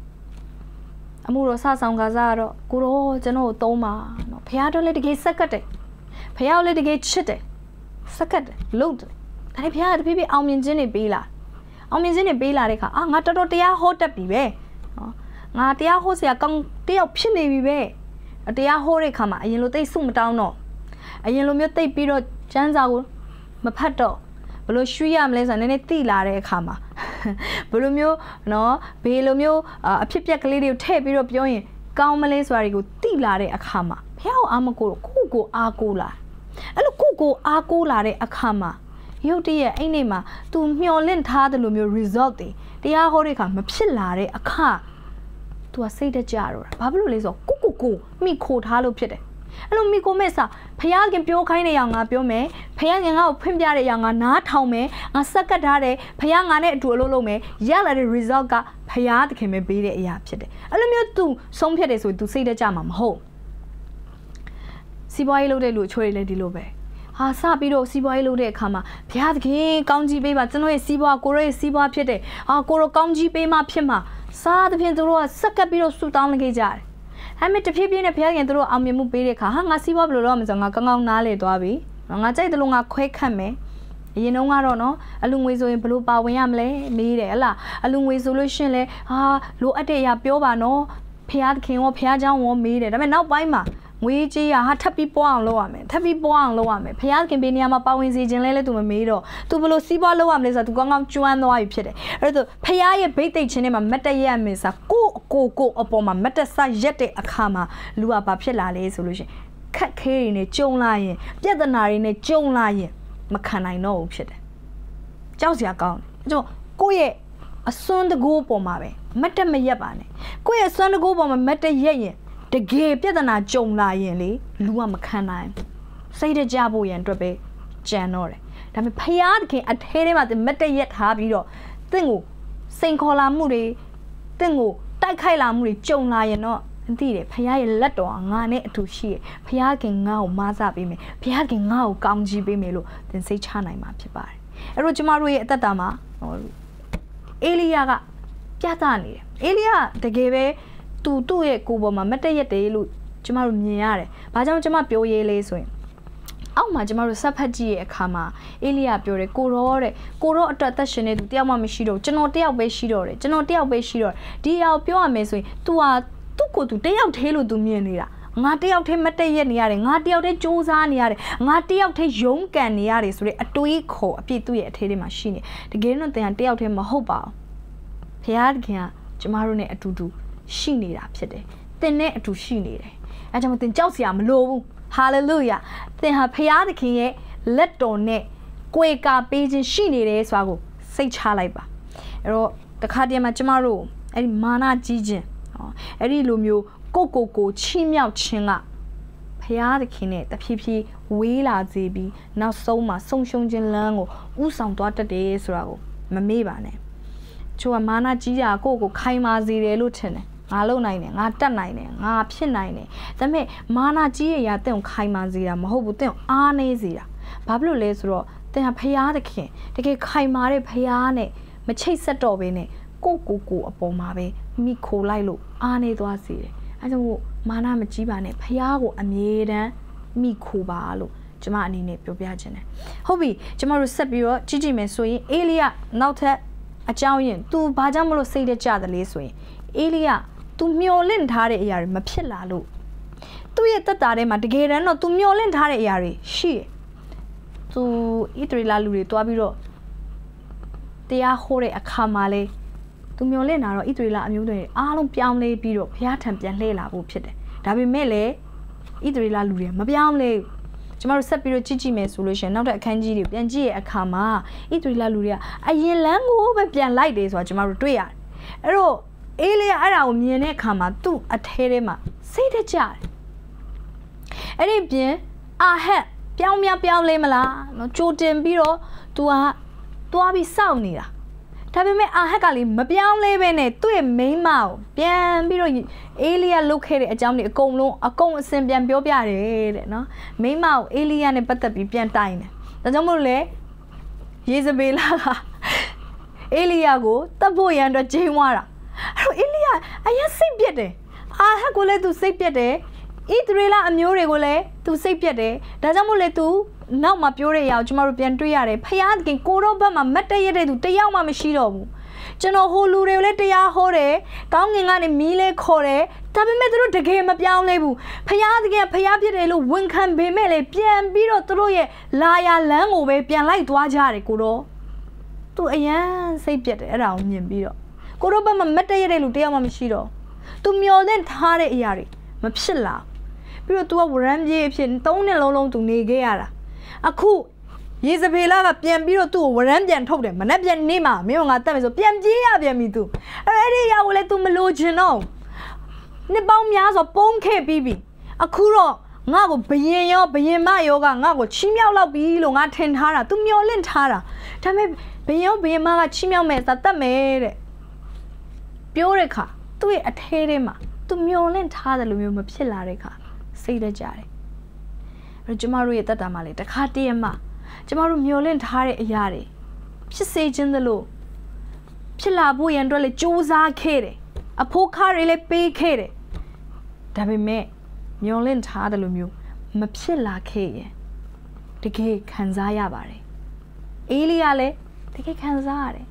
Amuro Sasam Gazaro, Guro, Jano, Toma, no Piado let get second. Payao let get chitty. Second, load. I pay the baby Alminjini Bila. Alminjini Bila, Angatatia hota pibe. Natia Hosia Kong Tia Pini be. A tia hore kama, a yellow day soon down no. A yellow mute piro, Janza, Mapato, Below Shuyam les and any tila kama. Bulumio, no, Belomio, a pipiak lady tape Europe yoin. Gaumales where you tila a kama. Pao Amako, Kugo Agula. And Kugo Agula a kama. You dear enema, to Miolin Tadalumio resulti. The Ahorica, Mapsilare a car. To a say the jar. Pablo is a cuckoo, me called Hallo Pite. And me go mesa, Payag and Pio kind of young up your me, Payang out Pimdare young and not how me, and Sakatare, Payang ane to a lolo me, yell at the result got Payad came a beat it yapside. And you too, some pedes would to say the jamam ho. Siboilo de Luchoy Lady Lobe. Ah, Sabido, Siboilo de Kama, Piat King, County Bay, but no Sibo, Gore, Sibo Pite, Ah, Goro County Bay, ma Pima, Sa the Pintoro, Sakabiro suit down the jar. I met the people in a pair and through Amimu Bede, Hanga Sibo Loms and a Gangang Nale Dobby, and I say the longa quick hame. ရင်တော့နော်အလူငွေဆိုရင်ဘလို့ပါဝင်ရမလဲမေးတယ်ဟလားအလူငွေဆိုလို့ရှင်လဲဟာလိုအပ်တဲ့အရာပြောပါနော်ဖះခင်ရောဖះเจ้าရောမေးတယ်ဒါပေမဲ့နောက်ပိုင်းမှာငွေကြေးရဟာထပ်ပြီးပွားအောင်လုပ်ရမယ်ထပ်ပြီးပွားအောင်လုပ်ရမယ်ဖះခင်ဘေးနေရာမှာပါဝင်စီခြင်းလဲသူမမေးတော့သူဘလို့စီးပွားလုပ်ရမလဲဆိုတော့သူကောင်းကောင်းကျွမ်းသွားပြီဖြစ်တယ်အဲ့တော့ဖះရဲ့ဗိတ်သိက်ချင်းထဲမှာမတ်တက်ရက်မယ်ဆိုကိုအပေါ်မှာမတ်တက်ဆရက်တဲ့အခါမှာလူကဘာဖြစ်လာလဲဆိုလို့ရှင်ခက်ခဲတွေနဲ့ကြုံလာရင်ပြဿနာတွေနဲ့ကြုံလာရင်မခံနိုင်တော့ဘူးဖြစ်တယ်ကြောက်စရာကောင်းတယ်အဲ့တော့ကိုယ့်ရဲ့အစွမ်းတကူပေါ်မှာပဲမတ်တက်မရက်ပါနဲ့ကိုယ့်ရဲ့စွမ်းတကူပေါ်မှာမတ်တက်ရက်ရင်တကယ်ပြဿနာကြုံလာရင်လေလူကမခံနိုင်စိတ်တကြဖို့ရန်အတွက်ပဲကြံတော့တယ်ဒါပေမဲ့ဖယားတခင်အထဲထဲမှာမတ်တက်ရက်ထားပြီးတော့တင့်ကိုစိန်ခေါ်လာမှုတွေတင့်ကိုတိုက်ခိုက်လာမှုတွေကြုံလာရင်တော့သိတယ်ဖယားရဲ့လက်တော်ငါနဲ့အတူရှိရဖယားခင်ငါ့ကိုမားစားပေးမယ်ဖယားခင်ငါ့ကိုကောင်းချီးပေးမယ်လို့သင်စိတ်ချနိုင်မှာဖြစ်ပါတယ်အဲ့တော့ကျမတို့ရဲ့အသက်တာမှာအေလိယကပြသနေတယ်အေလိယတကယ်ပဲသူ့ရဲ့ကိုယ်ပေါ်မှာမတ်တက်ရက်တယ်လို့ကျမတို့မြင်ရတယ်ဘာကြောင့်ကျမပြောရေးလဲဆိုရင်အောက်မှာကျမတို့ဆက်ဖက်ကြည့်ရဲ့အခါမှာအေလိယပြောတယ်ကိုရောအတွက်သက်ရှင်နေသူတယောက်မှမရှိတော့ကျွန်တော်တယောက်ပဲရှိတော့တယ်ကျွန်တော်တယောက်ပဲရှိတော့ဒီအရာကိုပြောရမယ်ဆိုရင် तू ဟာသူ့ကိုယ်သူတယောက်သေးလို့ तू မြင်နေတာငါတယောက်သေးမတက်ရက်နေရတယ်ငါတယောက်သေးစူးစမ်းနေရတယ်ငါတယောက်သေးရုန်းကန်နေရတယ်ဆိုတဲ့အတွေးခေါ်အပြည့်သူ့ရဲ့အထဲထဲမှာရှိနေတကယ်တော့တင်တယောက်သေးမဟုတ်ပါဘူးဖခင်ကကျမတို့နဲ့အတူတူရှိနေတာဖြစ်တယ်တင်နဲ့အတူရှိနေတယ်အဲကြောင့်တင်ကြောက်စရာမလိုဘူးဟာလေလုယာတင်ဟာဖခင်သခင်ရဲ့လက်တော်နဲ့ကိုယ်ကာပေးခြင်းရှိနေတယ်ဆိုတာကိုစိတ်ချလိုက်ပါအဲ့တော့တခါတည်းမှာကျမတို့အဲ့ဒီမာနကြီးခြင်းအဲ့ဒီလိုမျိုးကိုချီးမြှောက်ခြင်းကဖယားသခင်နဲ့တဖြည်းဖြည်းဝေးလာစေပြီးနောက်ဆုံးမှာဆုံးရှုံးခြင်းလမ်းကိုဥဆောင်သွားတတ်တယ်ဆိုတာကိုမမေ့ပါနဲ့ချို့ကမာနကြီးတာကိုခိုင်မာစေတယ်လို့ထင်တယ်ငါလုံနိုင်တယ်ငါတက်နိုင်တယ်ငါဖြစ်နိုင်တယ်ဒါပေမဲ့မာနကြီးရဲ့အရာတင့်ကိုခိုင်မာစေတာမဟုတ်ဘူးတင့်ကိုအားနေစေတာဘာဖြစ်လို့လဲဆိုတော့တင်ဟာဖယားသခင်တကယ်ခိုင်မာတဲ့ဖယားနဲ့မချိတ်ဆက်တော့ဘဲနဲ့ကိုအပေါ်မှာပဲမိခိုလိုက်လို့အားနေသွားစေတယ်အဲကြောင့်မာနမကြီးပါနဲ့ဖယားကိုအမြဲတမ်းမိခိုပါလို့ကျမအနေနဲ့ပြောပြချင်တယ်ဟုတ်ပြီကျမတို့ဆက်ပြီးတော့ကြည့်မယ်ဆိုရင်အေလိယနောက်ထပ်အကြောင်းရင် तू ဘာကြောင့်မလို့စိတ်တကြတယ်လဲဆိုရင်အေလိယ तू မျောလင့်ထားတဲ့အရာတွေမဖြစ်လာလို့သူ့ရဲ့တက်တာထဲမှာတကယ်တမ်းတော့ तू မျောလင့်ထားတဲ့အရာတွေရှိတယ် तू ဣသရေလလူတွေတွားပြီးတော့တရားဟောတဲ့အခါမှာလေ သူမျောလင့်တာတော့ဣသရေလအမျိုးတွေအားလုံးပြောင်းလဲပြီးတော့ဘုရားထံပြန်လှည့်လာဖို့ဖြစ်တယ်ဒါပေမဲ့လည်းဣသရေလလူတွေမပြောင်းလဲကျမတို့ဆက်ပြီးတော့ကြည့်မယ်ဆိုလို့ရှိရင်နောက်တဲ့အခန်းကြီးတွေပြန်ကြည့်ရဲ့အခါမှာဣသရေလလူတွေကအရင်လမ်းကိုပဲပြန်လိုက်တယ်ဆိုတာကျမတို့တွေ့ရတယ်အဲ့တော့အေလိယအဲ့ဒါကိုမြင်တဲ့အခါမှာသူ့အထဲထဲမှာစိတ်တကြတယ်အဲ့ဒီပြင်အာဟက်ပြောင်းလဲမလားနော်ကြိုတင်ပြီးတော့ तू ကတွားပြီးစောင့်နေတာဒါပေမဲ့အာဟက်ကလေးမပြောင်းလဲပဲနဲ့သူ့ရဲ့မိန်းမကိုပြန်ပြီးတော့အေလိယလုတ်ခဲ့တဲ့အကြောင်းတွေအကုန်အစင်ပြန်ပြောပြတယ်တဲ့နော်မိန်းမကိုအေလိယနဲ့ပတ်သက်ပြီးပြန်တိုင်တယ်ဒါကြောင့်မို့လဲယေဇဗေလကအေလိယကိုတပ်ဖို့ရန်အတွက်ဂျိမ်းသွားတာအဲ့တော့အေလိယအရင်စိတ်ပြက်တယ်အာဟက်ကိုလည်းသူစိတ်ပြက်တယ်ဣသရေလအမျိုးတွေကိုလည်းသူစိတ်ပြက်တယ်ဒါကြောင့်မို့လဲသူနောက်မှာပြောတဲ့အရာကိုကျမတို့ပြန်တွေ့ရတယ်ဖယားသခင်ကိုတော့ဘက်မှာမတ်တရတဲ့သူတယောက်မှမရှိတော့ဘူးကျွန်တော်ဟိုလူတွေကိုလည်းတရားဟောတယ်ကောင်းငင်ကနေမီးလဲခေါ်တယ်ဒါပေမဲ့သူတို့တကယ်မပြောင်းလဲဘူးဖယားသခင်ဖယားဖြစ်တယ်လို့ဝန်ခံပေမဲ့လည်းပြန်ပြီးတော့သူတို့ရဲ့လာရလမ်းကိုပဲပြန်လိုက်သွားကြတယ်ကိုတော့သူအရန်စိတ်ပြက်တယ်အဲ့ဒါကိုမြင်ပြီးတော့ကိုတော့ဘက်မှာမတ်တရတဲ့လူတယောက်မှမရှိတော့သူမျောလင့်ထားတဲ့အရာတွေမဖြစ်လာပြီးတော့ तू ကဝရမ်းပြေးအဖြစ်3နှစ်လုံး तू နေခဲ့ရတာအခုယေဇဗေလကပြန်ပြီးတော့သူ့ကိုဝရမ်းပြန်ထုတ်တယ်မနဲ့ပြန်နေမှာမင်းကငါတက်မယ်ဆိုပြန်ပြေးရပြန်ပြီ तू အဲ့ဒီရောက်လဲ तू မလို့ချင်တော့နှစ်ပေါင်းများစွာပုံးခဲ့ပြီးပြီအခုတော့ငါ့ကိုဘယင်ရောဘယင်မရောကငါ့ကိုချီးမြှောက်လောက်ပြီလို့ငါထင်ထားတာ तू မျောလင့်ထားတာဒါပေမဲ့ဘယင်ရောဘယင်မကချီးမြှောက်မယ်ဆိုတတ်မယ်တဲ့ပြောတဲ့ခါသူ့ရဲ့အထဲထဲမှာ तू မျောလင့်ထားတယ်လို့မျိုးမဖြစ်လာတဲ့ခါစိတ်တကြတယ်အဲ့ကျမတို့ရဲ့တက်တာမှလေတခါတည်းမှကျမတို့မျောလင့်ထားတဲ့အရာတွေဖြစ်စေခြင်းသလိုဖြစ်လာဖို့ရန်အတွက်လေကြိုးစားခဲ့တယ်အဖို့ခါတွေလည်းပေးခဲ့တယ်ဒါပေမဲ့မျောလင့်ထားတယ်လို့မျိုးမဖြစ်လာခဲ့ရင်တကယ်ခံစားရပါတယ်အေးလေးကလည်းတကယ်ခံစားရတယ်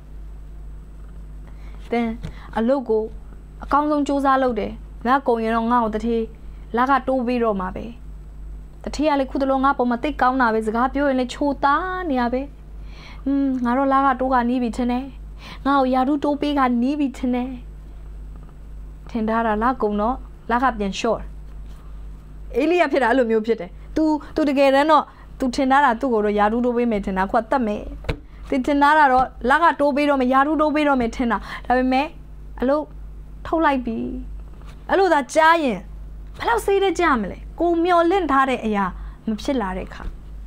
then အလုပ်ကိုအကောင်းဆုံးစူးစမ်းလုပ်တယ်ငါကုန်ရင်တော့ငါ့ကိုတထေးလာကတိုးပြီးတော့မှာပဲတထေးကလည်းခုတလုံးငါပေါ်မှာတိတ်ကောင်းတာပဲစကားပြောရင်လည်းချိုသားနေရပဲငါတော့လာကတိုးကနီးပြီထင်တယ်ငါ့ကိုယာတုတိုးပေးကနီးပြီထင်တယ်ထင်ထားတာလာကုန်တော့လာကပြန် short အေးလေးကဖြစ်တာအဲ့လိုမျိုးဖြစ်တယ် तू တကယ်တမ်းတော့ तू ထင်ထားတာသူ့ကိုတော့ယာတုတိုးပေးမယ်ထင်တာခုကတတ်မယ်တင်တင်ထားတာတော့လာကတိုးပေးတော့မယ်ယာတုတိုးပေးတော့မယ်ထင်တာဒါပေမဲ့အလို့ထုတ်လိုက်ပြီအဲ့လိုသာကြားရင်ဘယ်လောက်စိတ်ထဲကြမလဲကိုမျောလင့်ထားတဲ့အရာမဖြစ်လာတဲ့အခါ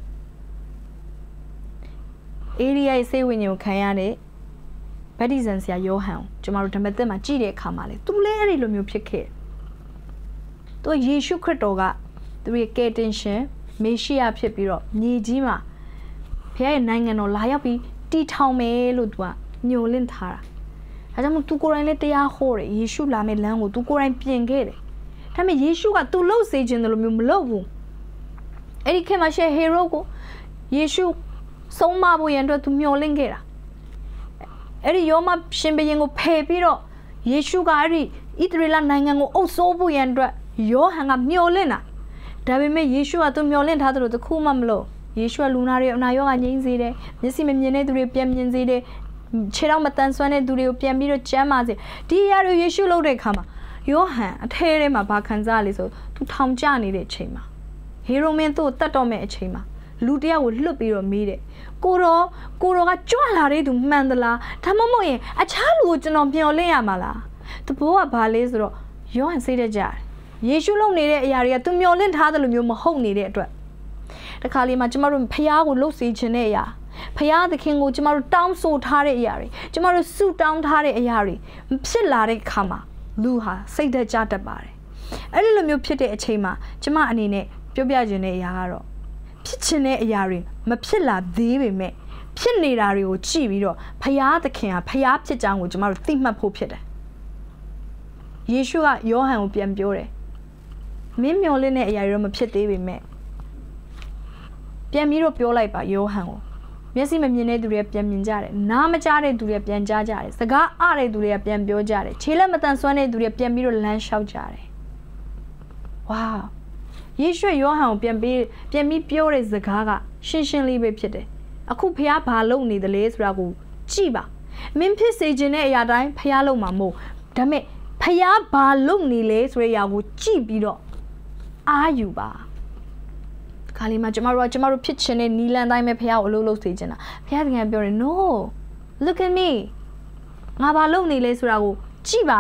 အေရီယာရဲ့စိတ်ဝိညာဉ်ကိုခံရတဲ့ဗတ္တိဇန်ဆရာယောဟန်ကျမတို့ဓမ္မသစ်မှာကြည့်တဲ့အခါမှာလေသူလည်းအဲ့ဒီလိုမျိုးဖြစ်ခဲ့သူယေရှုခရစ်တော်ကသူရဲ့ကယ်တင်ရှင်မေရှိယဖြစ်ပြီးတော့မြေကြီးမှာဘုရားရဲ့နိုင်ငံတော်လာရောက်ပြီးတည်ထောင်မယ်လို့သူကညှို့လင့်ထားတာဒါကြောင့်မို့သူကိုယ်တိုင်လည်းတရားဟောတယ်ယေရှုလာမယ့်လမ်းကိုသူကိုယ်တိုင်ပြင်ခဲ့တယ်ဒါပေမဲ့ယေရှုကသူလှုပ်စေခြင်းတယ်လို့မျိုးမလုပ်ဘူးအဲ့ဒီခေတ်မှာရှေ့ဟေရိုကိုယေရှုဆုံးမဖို့ရန်အတွက်သူမျှော်လင့်ခဲ့တာအဲ့ဒီယောမရှင်ဘုရင်ကိုဖယ်ပြီးတော့ယေရှုကအဲ့ဒီဣသရေလနိုင်ငံကိုအုပ်စိုးဖို့ရန်အတွက်ယောဟန်ကမျှော်လင့်တာဒါပေမဲ့ယေရှုကသူမျှော်လင့်ထားတယ်လို့တခုမှမလုပ်ယေရှုကလူနာတွေအနာရောဂါငြိမ်းစေတယ်မျက်စိမမြင်တဲ့သူတွေပြန်မြင်စေတယ်ခြေထောက်မတန်ဆွမ်းတဲ့သူတွေကိုပြန်ပြီးတော့ကျမ်းမာစေဒီအရာတွေယေရှုလုပ်တဲ့အခါမှာယောဟန်အထဲထဲမှာဘာခံစားလဲဆိုသူထောင်ကျနေတဲ့အချိန်မှာဟေရိုမင်းသူ့ကိုတတ်တော့မဲ့အချိန်မှာလူတယောက်ကိုလွတ်ပြီးတော့မေးတယ်ကိုတော်ကကြွလာတဲ့သူမှန်သလားဒါမှမဟုတ်ရင်အခြားလူကိုကျွန်တော်မျှော်လင့်ရမှာလားတဘောကဘာလဲဆိုတော့ယောဟန်စိတ်ထဲကြတယ်ယေရှုလုပ်နေတဲ့အရာတွေကသူမျှော်လင့်ထားတယ်လို့မျိုးမဟုတ်နေတဲ့အတွက်တခါလေးမှာကျမတို့ဖျားကိုလှုပ်စေခြင်းတဲ့အရာဖျားသခင်ကိုကျမတို့တောင်းဆိုထားတဲ့အရာတွေကျမတို့ဆုတောင်းထားတဲ့အရာတွေဖြစ်လာတဲ့အခါမှာလူဟာစိတ်သက်ကြတတ်ပါတယ်အဲ့ဒီလိုမျိုးဖြစ်တဲ့အချိန်မှာကျမအနေနဲ့ပြောပြခြင်းတဲ့အရာကတော့ဖြစ်ခြင်းတဲ့အရာတွေမဖြစ်လာသေးပေမဲ့ဖြစ်နေတာတွေကိုကြည့်ပြီးတော့ဖျားသခင်ဟာဖျားဖြစ်ကြောင်းကိုကျမတို့သိမှတ်ဖို့ဖြစ်တယ်ယေရှုကယောဟန်ကိုပြန်ပြောတယ်မင်းမျောလင့်တဲ့အရာတွေတော့မဖြစ်သေးပေမဲ့ပြန်ပြီးတော့ပြောလိုက်ပါယောဟန်ကိုမျက်စိမမြင်တဲ့သူတွေကပြန်မြင်ကြတယ်နားမကြားတဲ့သူတွေကပြန်ကြားကြတယ်စကားအတဲ့သူတွေကပြန်ပြောကြတယ်ခြေလက်မတန်ဆွမ်းတဲ့သူတွေပြန်ပြီးတော့လမ်းလျှောက်ကြတယ်ဝါယေရှုယောဟန်ကိုပြန်ပြီးပြောတဲ့စကားကရှင်းရှင်းလေးပဲဖြစ်တယ်အခုဖះဘာလုပ်နေသလဲဆိုတာကိုကြည့်ပါမင်းဖြစ်စေခြင်းတဲ့အရာတိုင်းဖះလုပ်မှာမဟုတ်ဒါပေမဲ့ဖះဘာလုပ်နေလဲဆိုတဲ့အရာကိုကြည့်ပြီးတော့အာယူပါခါလေးမှာကျမတို့ဖြစ်ချင်တဲ့နီလန်တိုင်းပဲဖះကိုအလုပ်လုပ်စေချင်တာဖះတကယ်ပြောတယ် no look at me ငါဘာလုပ်နေလဲဆိုတာကိုကြည့်ပါ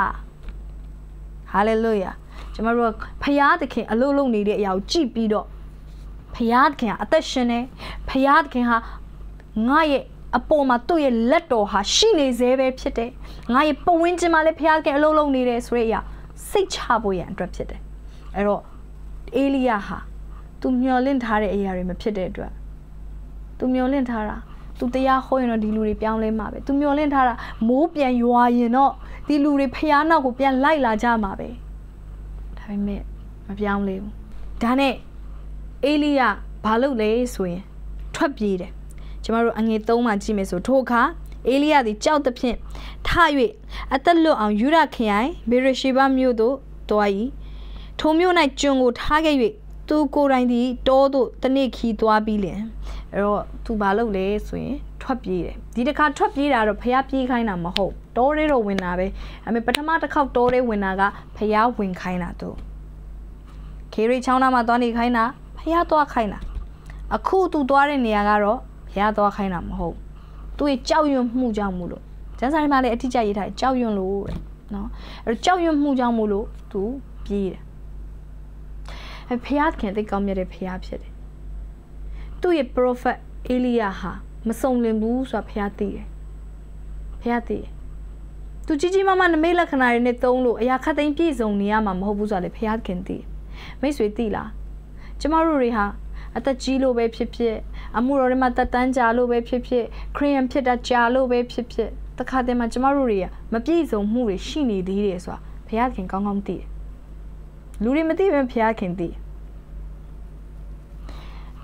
hallelujah ကျမတို့ကဖះသခင်အလုပ်လုပ်နေတဲ့အရာကိုကြည့်ပြီးတော့ဖះသခင်ကအသက်ရှင်နေဖះသခင်ဟာငါရဲ့အပေါ်မှာသူ့ရဲ့လက်တော်ဟာရှိနေသေးပဲဖြစ်တယ်ငါရဲ့ပဝင်းကျင်မှာလည်းဖះသခင်အလုပ်လုပ်နေတယ်ဆိုတဲ့အရာစိတ်ချဖို့ရန်အတွက်ဖြစ်တယ်အဲ့တော့အေလိယဟာသူမျောလင့်ထားတဲ့အရာတွေမဖြစ်တဲ့အတွက်သူမျောလင့်ထားတာသူတရားဟောရင်တော့ဒီလူတွေပြောင်းလဲမှာပဲသူမျောလင့်ထားတာမိုးပြန်ရွာရင်တော့ဒီလူတွေဖျားနောက်ကိုပြန်လိုက်လာကြမှာပဲဒါပေမဲ့မပြောင်းလဲဘူးဒါနဲ့အေလိယဘာလုပ်လဲဆိုရင်ထွက်ပြေးတယ်ကျမတို့အငယ်3မှာကြည့်မယ်ဆိုထိုအခါအေလိယသည်ကြောက်သဖြင့်ထ၍အသက်လွတ်အောင်ယူရခရိုင်ဘေရရှေဘမြို့သို့တွား၏ထိုမြို့၌ကျွန်ကိုထားခဲ့၍သူကိုယ်တိုင်ဒီတောသို့တနေ့ခီးသွားပြီးလင်အဲ့တော့သူဘာလုပ်လဲဆိုရင်ထွက်ပြေးတယ်ဒီတစ်ခါထွက်ပြေးတာတော့ဖျားပြေးခိုင်းတာမဟုတ်တောထဲတော့ဝင်တာပဲအဲ့မဲ့ပထမတစ်ခေါက်တောထဲဝင်တာကဖျားဝင်ခိုင်းတာသူခေရိချောင်းသားမှာသွားနေခိုင်းတာဖျားသွားခိုင်းတာအခုသူသွားတဲ့နေရာကတော့ဖျားသွားခိုင်းတာမဟုတ်သူရဲ့ကြောက်ရွံ့မှုကြောင့်မို့လို့ကျန်းစာထဲမှာလည်းအထစ်ကျရေးထားကြောက်ရွံ့လို့တဲ့နော်အဲ့တော့ကြောက်ရွံ့မှုကြောင့်မို့လို့သူပြေးတယ်ဖျားခင်တိတ်ကောင်းမြတ်တဲ့ဖျားဖြစ်တယ်သူ့ရဲ့ prophet အေလိယဟာမစုံလင်ဘူးဆိုတာဖျားသိတယ်ဖျားသိတယ်သူကြီးမားမားနမိတ်လက္ခဏာတွေနဲ့သုံးလို့အရာခတ်သိမ်းပြည့်စုံနေရမှာမဟုတ်ဘူးဆိုတာလေဖျားခင်သိမိတ်ဆွေသိလားကျမတို့တွေဟာအသက်ကြီးလို့ပဲဖြစ်ဖြစ်အမှုတော်တွေမှာတက်တန်းကြာလို့ပဲဖြစ်ဖြစ်ခရိယန်ဖြစ်တာကြာလို့ပဲဖြစ်ဖြစ်တခါတည်းမှာကျမတို့တွေကမပြည့်စုံမှုတွေရှိနေသေးတယ်ဆိုတာဖျားခင်ကောင်းကောင်းသိတယ်လူတွေမသိဘဲဖျားခင်သိ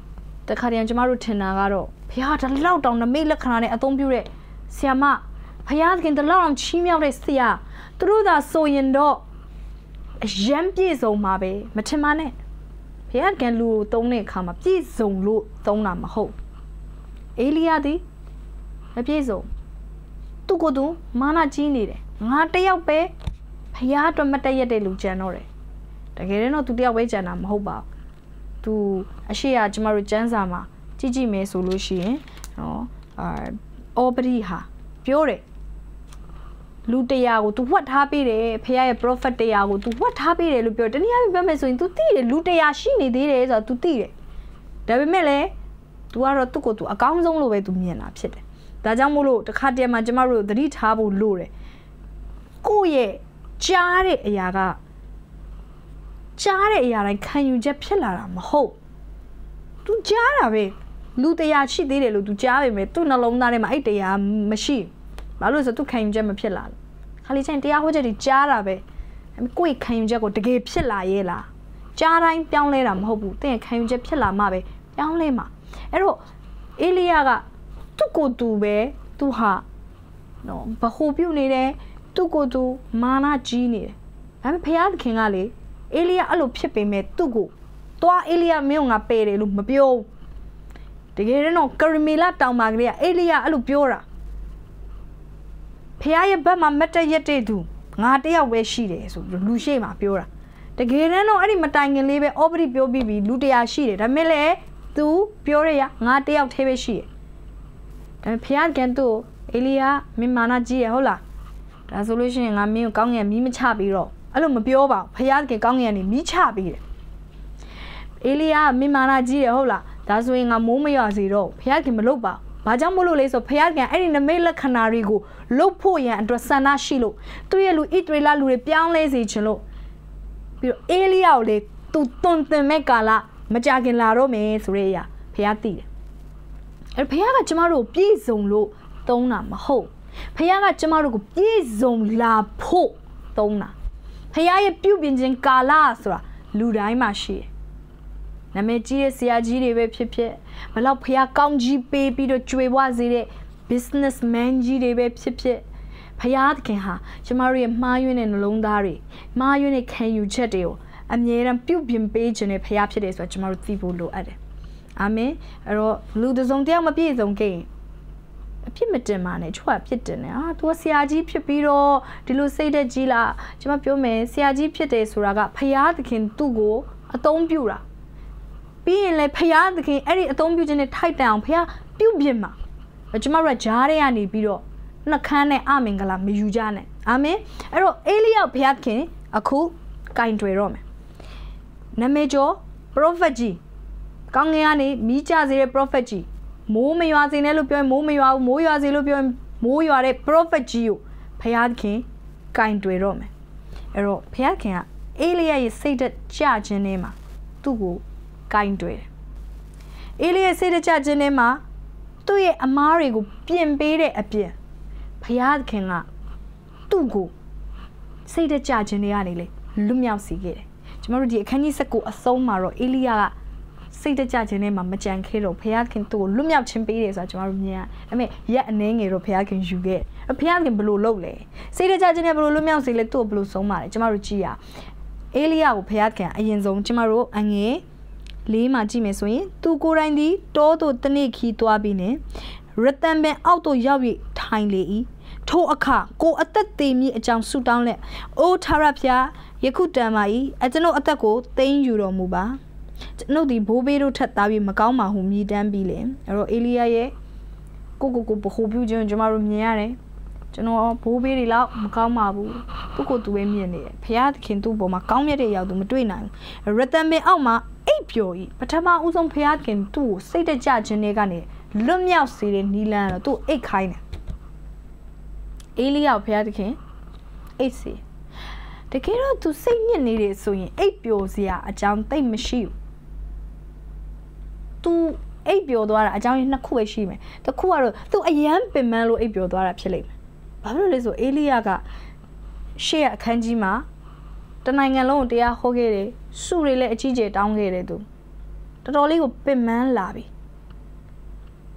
တခါတည်းကျမတို့ထင်တာကတော့ဖះတလောက်တောင်နမိတ်လက္ခဏာနဲ့အသုံးပြုတဲ့ဆရာမဖះသခင်တလောက်အောင်ချီးမြှောက်တဲ့ဆရာသူတို့သာဆိုရင်တော့အရန်ပြည့်စုံမှာပဲမထင်ပါနဲ့ဖះသခင်လူကိုသုံးတဲ့အခါမှာပြည့်စုံလို့သုံးတာမဟုတ်အေလိယသည်မပြည့်စုံသူကိုယ်သူမာနကြီးနေတယ်ငါတယောက်ပဲဖះအတွက်မတည့်ရတဲ့လူကြံတော့တယ်တကယ်တော့သူတယောက်ပဲကြံတာမဟုတ်ပါဘူးသူအရှိရကျမတို့ကျန်းစာမှာကြည့်မယ်ဆိုလို့ရှိရင်နော်အော်ပရီဟာပြောတယ်လူတရားကို तू ဝတ်ထားပေးတယ်ဖះရဲ့ prophet တရားကို तू ဝတ်ထားပေးတယ်လို့ပြောတနည်းအားဖြင့်ပြောမယ်ဆိုရင် तू သိတယ်လူတရားရှိနေသေးတယ်ဆိုတော့ तू သိတယ်ဒါပေမဲ့လည်း तू ကတော့သူ့ကို तू အကောင်းဆုံးလို့ပဲ तू မြင်တာဖြစ်တယ်ဒါကြောင့်မို့လို့တစ်ခါတည်းမှာကျမတို့သတိထားဖို့လိုတယ်ကိုယ့်ရဲ့ကြားတဲ့အရာကကြားတဲ့အရာတိုင်းခံယူချက်ဖြစ်လာတာမဟုတ် तू ကြားတာပဲလူတရားရှိသေးတယ်လို့ तू ကြားပေမဲ့သူ့နှလုံးသားထဲမှာအဲ့တရားမရှိဘာလို့လဲဆို तू ခံယူချက်မဖြစ်လာလို့ခါလေးချင်းတရားဟောချက်တွေကြားတာပဲကိုယ့်ခံယူချက်ကိုတကယ်ဖြစ်လာရဲ့လားကြားတိုင်းပြောင်းလဲတာမဟုတ်ဘူးတင့်ခံယူချက်ဖြစ်လာမှပဲပြောင်းလဲမှာအဲ့တော့အေလိယကသူ့ကိုယ်သူပဲသူဟာနော်ဘဟုပြုတ်နေတယ်သူ့ကိုယ်သူမာနကြီးနေတယ်ဒါပေမဲ့ဘုရားသခင်ကလေအေလိယအဲ့လိုဖြစ်ပေမဲ့သူ့ကိုသွားအေလိယမင်းကငါပယ်တယ်လို့မပြောတကယ်တော့ကရမီလာတောင်ပါကလေးကအေလိယအဲ့လိုပြောတာဖះရဲ့ဘက်မှာမတ်တရက်တဲ့သူငါတယောက်ပဲရှိတယ်ဆိုပြီးလူရှိမှပြောတာတကယ်တော့အဲ့ဒီမတိုင်ခင်လေးပဲအော်ပရီပြောပြီးပြီလူတရားရှိတယ်ဒါပေမဲ့လည်းသူပြောရငါတယောက်သေးပဲရှိတယ်ဒါပေမဲ့ဖះကန်သူအေလိယမင်းမာနကြီးရဟုတ်လားဒါဆိုလို့ရှိရင်ငါမင်းကိုကောင်းငင်မီးမချပြီးတော့အဲ့လိုမပြောပါဘူးဖះကန်ကောင်းငင်ကနေမီးချပြီးတယ်အေလိယမင်းမာနကြီးရဟုတ်လားဒါဆိုရင်ငါမိုးမရွာစေတော့ဖះကန်မလုပ်ပါဘာကြောင့်မလို့လဲဆိုဖះကန်အဲ့ဒီနမိတ်လက္ခဏာတွေကိုလုတ်ဖို့ရန်အတွက်ဆန္ဒရှိလို့သူ့ရဲ့လူဣသရေလလူတွေပြောင်းလဲစေချင်လို့ပြီးတော့အေလိယကိုလေသူတွန်တင်မဲ့ကာလမကြခင်လာတော့မယ်ဆိုတဲ့အရာဖះသိတယ်အဲ့ဖះကကျမတို့ပြည့်စုံလို့သုံးတာမဟုတ်ဖះကကျမတို့ကိုပြည့်စုံလာဖို့သုံးတာဖះရဲ့ပြုပြင်ခြင်းကာလဆိုတာလူတိုင်းမှာရှိတယ်နာမည်ကြီးတဲ့ဆရာကြီးတွေပဲဖြစ်ဖြစ်ဘလောက်ဖះကောင်းကြီးပေးပြီးတော့ကြွေဝစေတဲ့ businessman ကြီးတွေပဲဖြစ်ဖြစ်ဖះသခင်ဟာကျမတို့ရဲ့မှားယွင်းတဲ့နှလုံးသားတွေမှားယွင်းတဲ့ခံယူချက်တွေကိုအမြဲတမ်းပြုပြင်ပေးခြင်းနဲ့ဖះဖြစ်တယ်ဆိုတာကျမတို့သိဖို့လိုအပ်တယ်အာမင်အဲ့တော့လူတစ်စုံတစ်ယောက်မပြည့်စုံခဲ့အဖြစ်မတင်ပါနဲ့ချွတ်ဖြစ်တင်တယ်သူကဆရာကြီးဖြစ်ပြီးတော့ဒီလိုစိတ်သက်ကြီးလားကျမပြောမယ်ဆရာကြီးဖြစ်တယ်ဆိုတာကဖះသခင်သူ့ကိုအသုံးပြုတာပြီးရင်လည်းဖះသခင်အဲ့ဒီအသုံးပြုခြင်းနဲ့ထိုက်တန်အောင်ဖះပြုပြင်မှာကျမတို့ကဂျားတွေကနေပြီးတော့နှခမ်းနဲ့အမင်္ဂလာမယူကြနဲ့အာမင်အဲ့တော့အေလိယဘုရားခင်အခုကင်တွေတော့မယ်နမေကျော် prophet ကြီးကောင်းငင်ကနေမိကြစေတဲ့ prophet ကြီးမိုးမရွာစေနဲ့လို့ပြောရင်မိုးမရွာဘူးမိုးရွာစေလို့ပြောရင်မိုးရွာတဲ့ prophet ကြီးကိုဘုရားခင်ကင်တွေတော့မယ်အဲ့တော့ဘုရားခင်ကအေလိယရဲ့စိတ်သက်ကြခြင်းထဲမှာသူ့ကိုကင်တွေတယ်အေလိယစိတ်သက်ကြခြင်းထဲမှာသူ့ရဲ့အမားတွေကိုပြင်ပေးတဲ့အပြင်ဘုရားသခင်ကသူ့ကိုစိတ်တကြခြင်းတွေကနေလေလွတ်မြောက်စေခဲ့တယ်ကျမတို့ဒီအခန်းကြီး19အဆုံးမှာတော့အေလိယကစိတ်တကြခြင်းတွေမှာမကြံခဲ့တော့ဘုရားသခင်သူ့ကိုလွတ်မြောက်ခြင်းပေးတယ်ဆိုတာကျမတို့မြင်ရဒါပေမဲ့ရက်အနေငယ်တော့ဘုရားခင်ယူခဲ့ဘုရားခင်ဘယ်လိုလုပ်လဲစိတ်တကြခြင်းတွေဘယ်လိုလွတ်မြောက်စေလဲသူ့ကိုဘယ်လိုဆုံးပါလဲကျမတို့ကြည့်ရအေလိယကိုဘုရားခင်အရင်ဆုံးကျမတို့အငယ်လေးမှာကြည့်မယ်ဆိုရင်သူကိုယ်တိုင်ဒီတောသို့တနေ့ခီးသွားပြီးနေရတန်ပင်အောက်သို့ရောက်၍ထိုင်လေ၏ထိုအခါကိုအသက်သေးမြင့်အကြောင်းဆူတောင်းလက်အိုးထာရဖျားယခုတန်ပါ၏ကျွန်ုပ်အသက်ကိုသိမ်းယူတော်မူပါကျွန်ုပ်ဒီဘိုးဘေးတို့ထက်သားပြီးမကောင်းပါဟုမြည်တမ်းပြီးလေအဲ့တော့အေလိယရဲ့ကိုဗဟိုပြုခြင်းကျွန်တော်တို့မြင်ရတယ်ကျွန်တော်ဘိုးဘေးတွေလောက်မကောင်းပါဘူးသူ့ကိုသူပဲမြင်နေတယ်ဖျားသခင်သူ့ပေါ်မှာကောင်းမြတ်တဲ့ရောက်သူမတွေ့နိုင်ဘူးရတန်ပင်အောက်မှာအိပ်ပျော်ဤပထမဦးဆုံးဖျားသခင်သူ့ကိုစိတ်တကြခြင်းတွေကနေလွတ်မြောက်စေတဲ့နီလန်တော့သူ့အိတ်ခိုင်းတယ်အေလိယဘုရားသခင်အိတ်စီတကယ်တော့သူစိတ်ညစ်နေတယ်ဆိုရင်အိတ်ပျော်စရာအကြောင်းသိမရှိဘူးသူအိတ်ပျော်သွားတာအကြောင်းရင်းနှစ်ခုပဲရှိမယ်တစ်ခုကတော့သူအယမ်းပင်ပန်းလို့အိတ်ပျော်သွားတာဖြစ်လိမ့်မယ်ဘာဖြစ်လို့လဲဆိုအေလိယကရှေ့အခန်းကြီးမှာတနိုင်ငံလုံးကိုတရားဟောခဲ့တယ်စုတွေလည်းအကြီးကျယ်တောင်းခဲ့တယ်သူတော်တော်လေးကိုပင်ပန်းလာပြီ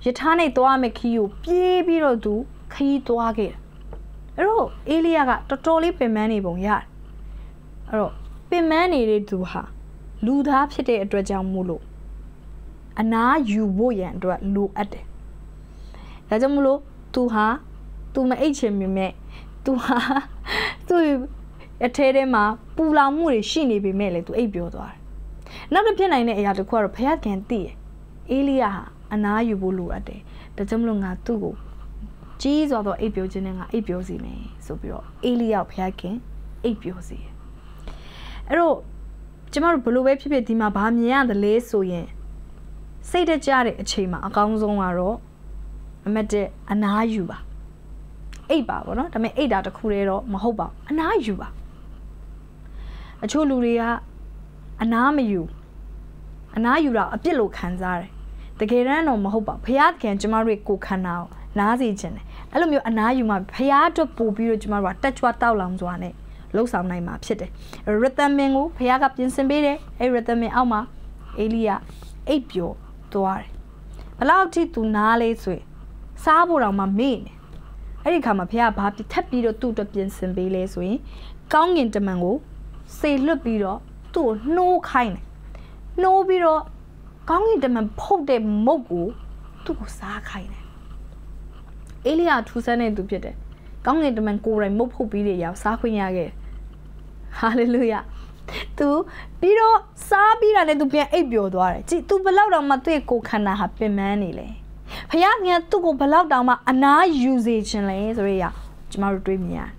Yatane Toame Kiu, Piebiro do, Ki Toage. Oh, Eliaga, totally Pemani Bonya. Oh, Pemani to her. Luda Pite at Rajamulo. And now you boyan do look at it. Rajamulo to her, to my HM to her, to a terema, Pula Muri, Shini be mele to a biodor. Not a piano in a quarter pay can tea. Elia, and now you bulu at it. The Jamlunga to go. Cheese or the apiogen apiosine, so pure. Elia Piakin, apiosi. Ero Jamar Bulu Pipe Dima Bamia the lace so ye. Say the jar a chima, a gonzon aro, a mete an ayuba. Aba, or not, I may aid out a curero, Mahoba, an ayuba. A choluria, an amayu, an ayura, a pillow canzare. The Gerano Mahoba, Piat can Jamari cook canal, Nazi gen. Alumio an ayuma, Piato Pubio Jamara, touch what taulamswane. Low sound name up, shit. A retamingo, Piagap in Sembede, a retame alma, Elia, apio, toare. Allowed it to nale swe. Sabura ma mean. I come up here, papi, tapido to the Pinson Bailey swing, gong into mango, say lupido, to no kind. No biro, gong into man poke de mogu, to sa kind. Elia to send it to Peter. Gong into man go and mopo bidia, saquinage. Hallelujah. To biro, sabira to be a biodore. To below on my tuco can happen manile. Payanya to go below down my ana usage and lays or ya, tomorrow dream ya.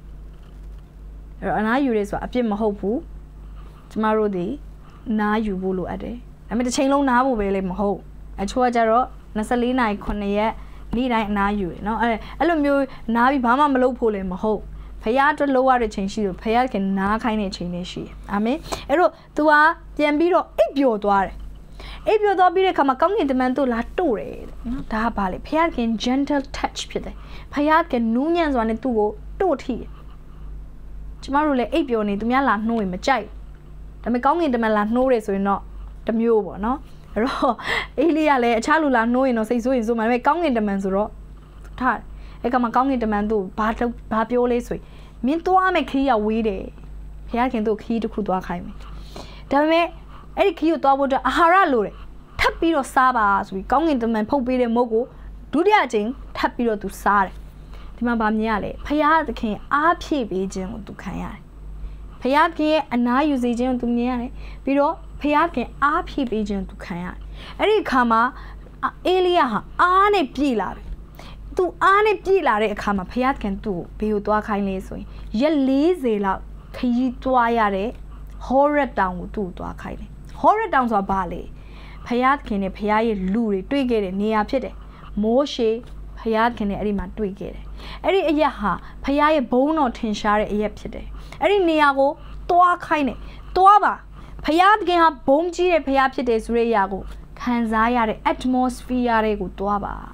An I use a pin mahopu, tomorrow day, na you bulu a day. I made a chain long now will him ho. A chuajaro, Nasalina, Conaya, need I na you. No, I alum navi bama malopo him ho. Payat lower the chain shield, payat can na kind of chain she. Ame, ero, to a piambiro, ipio doare. If you don't be come a coming to man to la tore, da bali, Piat can gentle touch pite. Payat can noonians on it to go, do tea. Tomorrow, le apio need to me a lot no in my child. The Mekong the Malan no race or not. The mule, no? Elia le, a chalula no in or say so in so my Mekong in the man's rock. Tar, I come a kong in the man do, part of Papiole sweet. Mean to a make a weedy. Piat can do key to Kuduakaimi. Tell me. Eric you double the Ahara lure. Tapiro Sabas, we gong into man Pope Mogo, do the aging, Tapiro to Sare. Timabamiale, Payat the king, RP agent to Kaya. Payat king and I use agent to Niane, Biro, Payat king, RP agent to Kaya. Eric Kama, Elia, Ane Pilar. To Ane Pilar, Kama, Payat can do, Pio to a kindly swing. Ye lazy la, Kayi to Ayare, horror down to a kindly. Horror down to a ballet. Payat can a pay lure, twig it near pity. Moshe, Payat can a rima twig it. Eri a yaha, pay bone or tinshare a yepide. Eri neago, toa kine, toaba. Payat can have bone g a payapides reyago. Kanzaya atmosphere go toaba.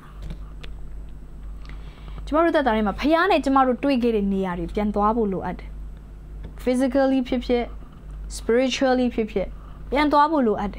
Tomorrow that I'm a payane tomorrow twig it near it, Yantoabulu ad. Physically pipi, spiritually pipi. Yantoabulu ad.